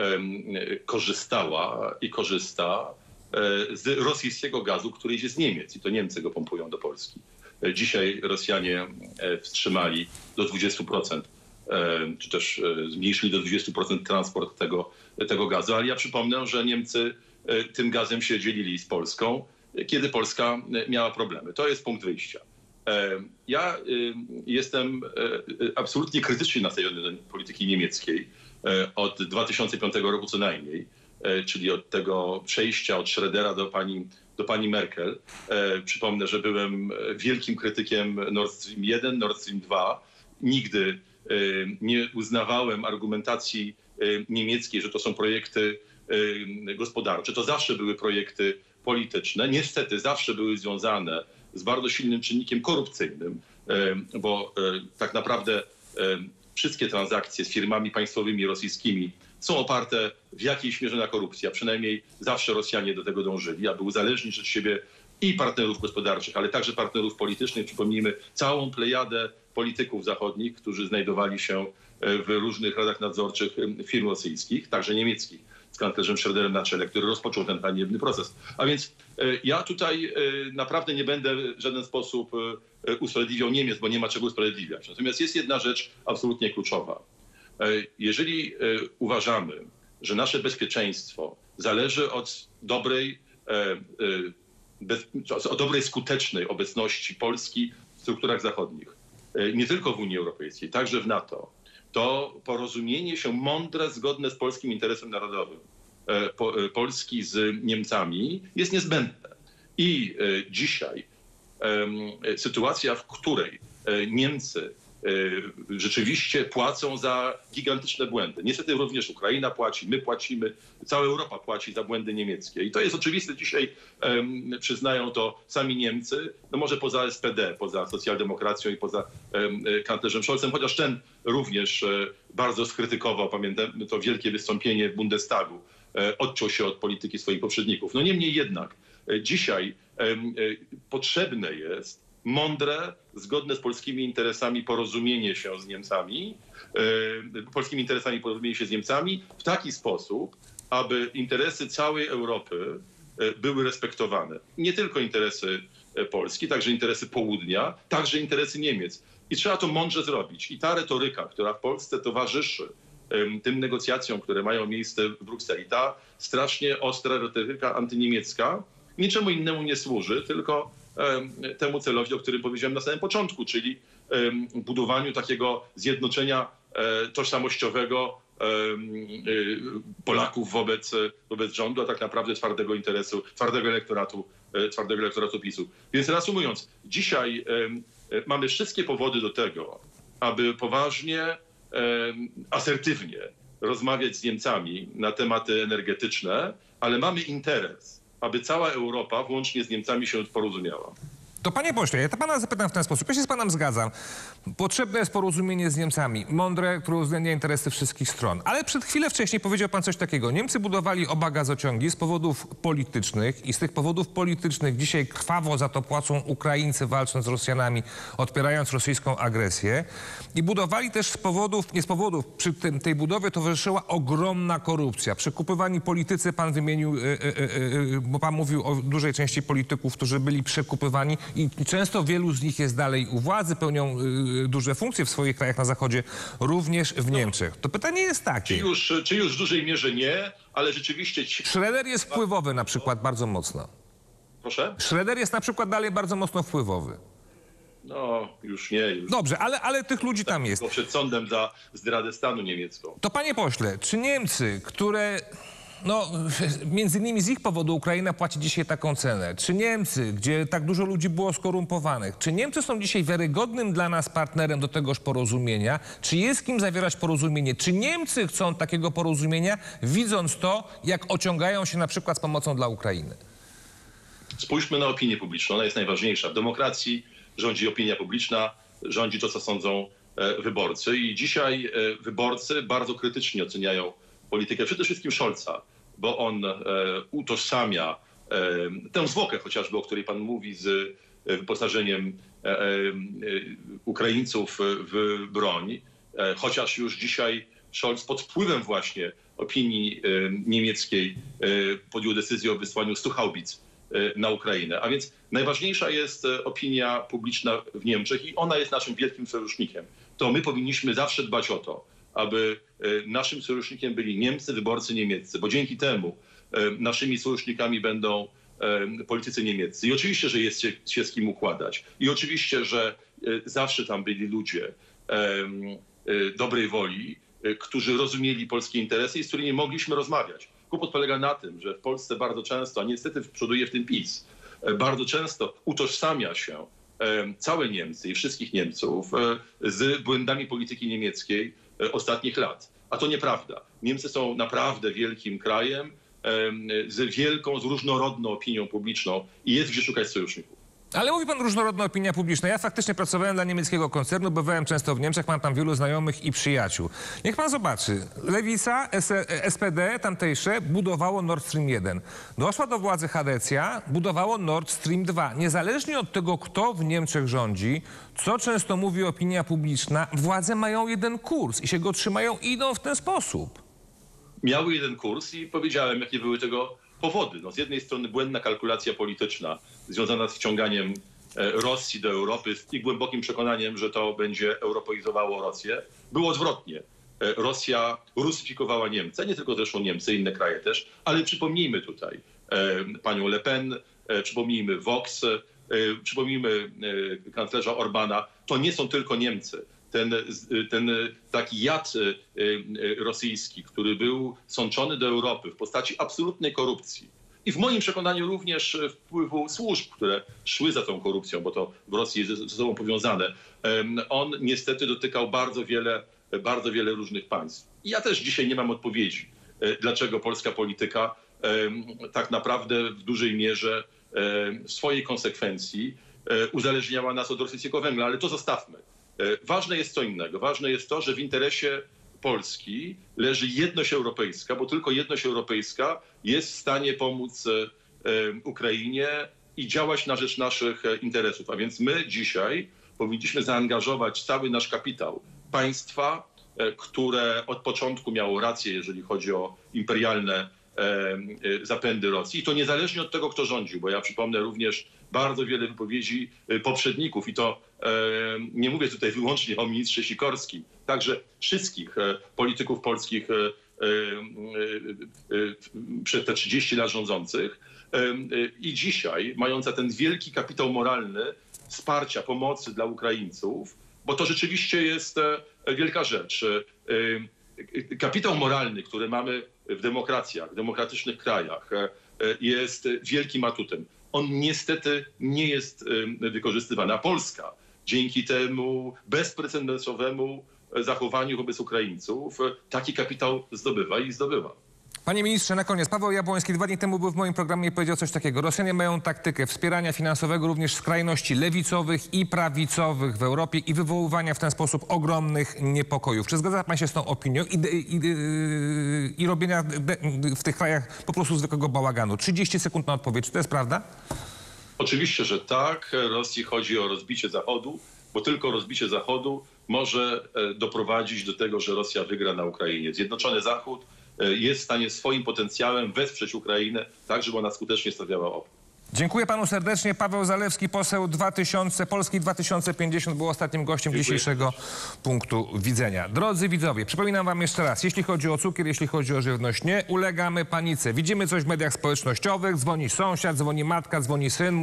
korzystała i korzysta z rosyjskiego gazu, który idzie z Niemiec i to Niemcy go pompują do Polski. Dzisiaj Rosjanie wstrzymali do dwudziestu procent, czy też zmniejszyli do dwudziestu procent transport tego, tego gazu, ale ja przypomnę, że Niemcy tym gazem się dzielili z Polską, kiedy Polska miała problemy. To jest punkt wyjścia. Ja jestem absolutnie krytycznie nastawiony do polityki niemieckiej od dwa tysiące piątego roku co najmniej, czyli od tego przejścia od Schrödera do pani, do pani Merkel. Przypomnę, że byłem wielkim krytykiem Nord Stream jeden, Nord Stream dwa. Nigdy nie uznawałem argumentacji niemieckiej, że to są projekty gospodarcze. To zawsze były projekty polityczne. Niestety zawsze były związane z bardzo silnym czynnikiem korupcyjnym, bo tak naprawdę wszystkie transakcje z firmami państwowymi rosyjskimi są oparte w jakiejś mierze na korupcji, a przynajmniej zawsze Rosjanie do tego dążyli, aby uzależnić od siebie i partnerów gospodarczych, ale także partnerów politycznych. Przypomnijmy całą plejadę polityków zachodnich, którzy znajdowali się w różnych radach nadzorczych firm rosyjskich, także niemieckich, z kanclerzem Schröderem na czele, który rozpoczął ten haniebny proces. A więc ja tutaj naprawdę nie będę w żaden sposób usprawiedliwiał Niemiec, bo nie ma czego usprawiedliwiać. Natomiast jest jedna rzecz absolutnie kluczowa. Jeżeli uważamy, że nasze bezpieczeństwo zależy od dobrej, bez, od dobrej skutecznej obecności Polski w strukturach zachodnich, nie tylko w Unii Europejskiej, także w NATO, to porozumienie się mądre, zgodne z polskim interesem narodowym Polski z Niemcami jest niezbędne. I dzisiaj sytuacja, w której Niemcy rzeczywiście płacą za gigantyczne błędy. Niestety również Ukraina płaci, my płacimy, cała Europa płaci za błędy niemieckie. I to jest oczywiste. Dzisiaj um, przyznają to sami Niemcy, no może poza S P D, poza socjaldemokracją i poza um, kanclerzem Scholzem, chociaż ten również um, bardzo skrytykował, pamiętam to wielkie wystąpienie w Bundestagu, um, odciął się od polityki swoich poprzedników. No niemniej jednak um, dzisiaj um, potrzebne jest mądre, zgodne z polskimi interesami porozumienie się z Niemcami, yy, polskimi interesami porozumienie się z Niemcami w taki sposób, aby interesy całej Europy yy, były respektowane. Nie tylko interesy yy, Polski, także interesy południa, także interesy Niemiec. I trzeba to mądrze zrobić. I ta retoryka, która w Polsce towarzyszy tym negocjacjom, które mają miejsce w Brukseli. Ta strasznie ostra retoryka antyniemiecka niczemu innemu nie służy, tylko temu celowi, o którym powiedziałem na samym początku, czyli budowaniu takiego zjednoczenia tożsamościowego Polaków wobec, wobec rządu, a tak naprawdę twardego interesu, twardego elektoratu, twardego elektoratu PiSu. Więc reasumując, dzisiaj mamy wszystkie powody do tego, aby poważnie, asertywnie rozmawiać z Niemcami na tematy energetyczne, ale mamy interes, aby cała Europa, włącznie z Niemcami, się porozumiała. To panie pośle, ja to pana zapytam w ten sposób. Ja się z panem zgadzam. Potrzebne jest porozumienie z Niemcami. Mądre, które uwzględnia interesy wszystkich stron. Ale przed chwilę wcześniej powiedział pan coś takiego. Niemcy budowali oba gazociągi z powodów politycznych i z tych powodów politycznych dzisiaj krwawo za to płacą Ukraińcy, walcząc z Rosjanami, odpierając rosyjską agresję. I budowali też z powodów, nie z powodów, przy tym, tej budowie towarzyszyła ogromna korupcja. Przekupywani politycy, pan wymienił, yy, yy, yy, bo pan mówił o dużej części polityków, którzy byli przekupywani. I często wielu z nich jest dalej u władzy, pełnią y, duże funkcje w swoich krajach na zachodzie, również w Niemczech. To pytanie jest takie. Czy już, czy już w dużej mierze nie, ale rzeczywiście... Ci... Schroeder jest wpływowy na przykład bardzo mocno. Proszę? Schroeder jest na przykład dalej bardzo mocno wpływowy. No, już nie. Już. Dobrze, ale, ale tych ludzi tam jest. Przed sądem za zdradę stanu niemiecką. To panie pośle, czy Niemcy, które... No, między innymi z ich powodu Ukraina płaci dzisiaj taką cenę. Czy Niemcy, gdzie tak dużo ludzi było skorumpowanych, czy Niemcy są dzisiaj wiarygodnym dla nas partnerem do tegoż porozumienia? Czy jest z kim zawierać porozumienie? Czy Niemcy chcą takiego porozumienia, widząc to, jak ociągają się na przykład z pomocą dla Ukrainy? Spójrzmy na opinię publiczną. Ona jest najważniejsza. W demokracji rządzi opinia publiczna, rządzi to, co sądzą e, wyborcy. I dzisiaj e, wyborcy bardzo krytycznie oceniają politykę przede wszystkim Scholza, bo on e, utożsamia e, tę zwłokę chociażby, o której pan mówi, z wyposażeniem e, e, Ukraińców w broń, e, chociaż już dzisiaj Scholz pod wpływem właśnie opinii e, niemieckiej e, podjął decyzję o wysłaniu stu haubic e, na Ukrainę. A więc najważniejsza jest e, opinia publiczna w Niemczech i ona jest naszym wielkim sojusznikiem. To my powinniśmy zawsze dbać o to, aby naszym sojusznikiem byli Niemcy, wyborcy niemieccy, bo dzięki temu naszymi sojusznikami będą politycy niemieccy. I oczywiście, że jest się, się z kim układać. I oczywiście, że zawsze tam byli ludzie dobrej woli, którzy rozumieli polskie interesy i z którymi mogliśmy rozmawiać. Kłopot polega na tym, że w Polsce bardzo często, a niestety przoduje w tym PiS, bardzo często utożsamia się całe Niemcy i wszystkich Niemców z błędami polityki niemieckiej ostatnich lat. A to nieprawda. Niemcy są naprawdę wielkim krajem z wielką, z różnorodną opinią publiczną i jest gdzie szukać sojuszników. Ale mówi pan różnorodna opinia publiczna. Ja faktycznie pracowałem dla niemieckiego koncernu, bywałem często w Niemczech, mam tam wielu znajomych i przyjaciół. Niech pan zobaczy. Lewica, S P D tamtejsze budowało Nord Stream jeden. Doszła do władzy Hadecja, budowało Nord Stream dwa. Niezależnie od tego, kto w Niemczech rządzi, co często mówi opinia publiczna, władze mają jeden kurs i się go trzymają i idą w ten sposób. Miały jeden kurs i powiedziałem, jakie były tego powody. No, z jednej strony błędna kalkulacja polityczna związana z wciąganiem Rosji do Europy i głębokim przekonaniem, że to będzie europeizowało Rosję. Było odwrotnie. Rosja rusyfikowała Niemcy, nie tylko zresztą Niemcy, inne kraje też, ale przypomnijmy tutaj panią Le Pen, przypomnijmy Vox, przypomnijmy kanclerza Orbana. To nie są tylko Niemcy. Ten, ten taki jad rosyjski, który był sączony do Europy w postaci absolutnej korupcji i w moim przekonaniu również wpływu służb, które szły za tą korupcją, bo to w Rosji jest ze sobą powiązane, on niestety dotykał bardzo wiele, bardzo wiele różnych państw. I ja też dzisiaj nie mam odpowiedzi, dlaczego polska polityka tak naprawdę w dużej mierze w swojej konsekwencji uzależniała nas od rosyjskiego węgla, ale to zostawmy. Ważne jest co innego. Ważne jest to, że w interesie Polski leży jedność europejska, bo tylko jedność europejska jest w stanie pomóc Ukrainie i działać na rzecz naszych interesów. A więc my dzisiaj powinniśmy zaangażować cały nasz kapitał państwa, które od początku miało rację, jeżeli chodzi o imperialne zapędy Rosji. I to niezależnie od tego, kto rządził, bo ja przypomnę również bardzo wiele wypowiedzi poprzedników i to nie mówię tutaj wyłącznie o ministrze Sikorskim, także wszystkich e, polityków polskich e, e, e, przez te trzydzieści lat rządzących e, e, i dzisiaj mająca ten wielki kapitał moralny wsparcia, pomocy dla Ukraińców, bo to rzeczywiście jest e, wielka rzecz. E, kapitał moralny, który mamy w demokracjach, w demokratycznych krajach, e, jest wielkim atutem. On niestety nie jest e, wykorzystywany. A Polska dzięki temu bezprecedensowemu zachowaniu wobec Ukraińców taki kapitał zdobywa i zdobywa. Panie ministrze, na koniec, Paweł Jabłoński dwa dni temu był w moim programie i powiedział coś takiego. Rosjanie mają taktykę wspierania finansowego również skrajności lewicowych i prawicowych w Europie i wywoływania w ten sposób ogromnych niepokojów. Czy zgadza pan się z tą opinią i, i, i, i robienia w tych krajach po prostu zwykłego bałaganu? trzydzieści sekund na odpowiedź. Czy to jest prawda? Oczywiście, że tak. Rosji chodzi o rozbicie Zachodu, bo tylko rozbicie Zachodu może doprowadzić do tego, że Rosja wygra na Ukrainie. Zjednoczony Zachód jest w stanie swoim potencjałem wesprzeć Ukrainę tak, żeby ona skutecznie stawiała opór. Dziękuję panu serdecznie. Paweł Zalewski, poseł dwa tysiące, Polski dwa tysiące pięćdziesiąt, był ostatnim gościem Dziękuję. dzisiejszego punktu widzenia. Drodzy widzowie, przypominam wam jeszcze raz, jeśli chodzi o cukier, jeśli chodzi o żywność, nie ulegamy panice. Widzimy coś w mediach społecznościowych, dzwoni sąsiad, dzwoni matka, dzwoni syn.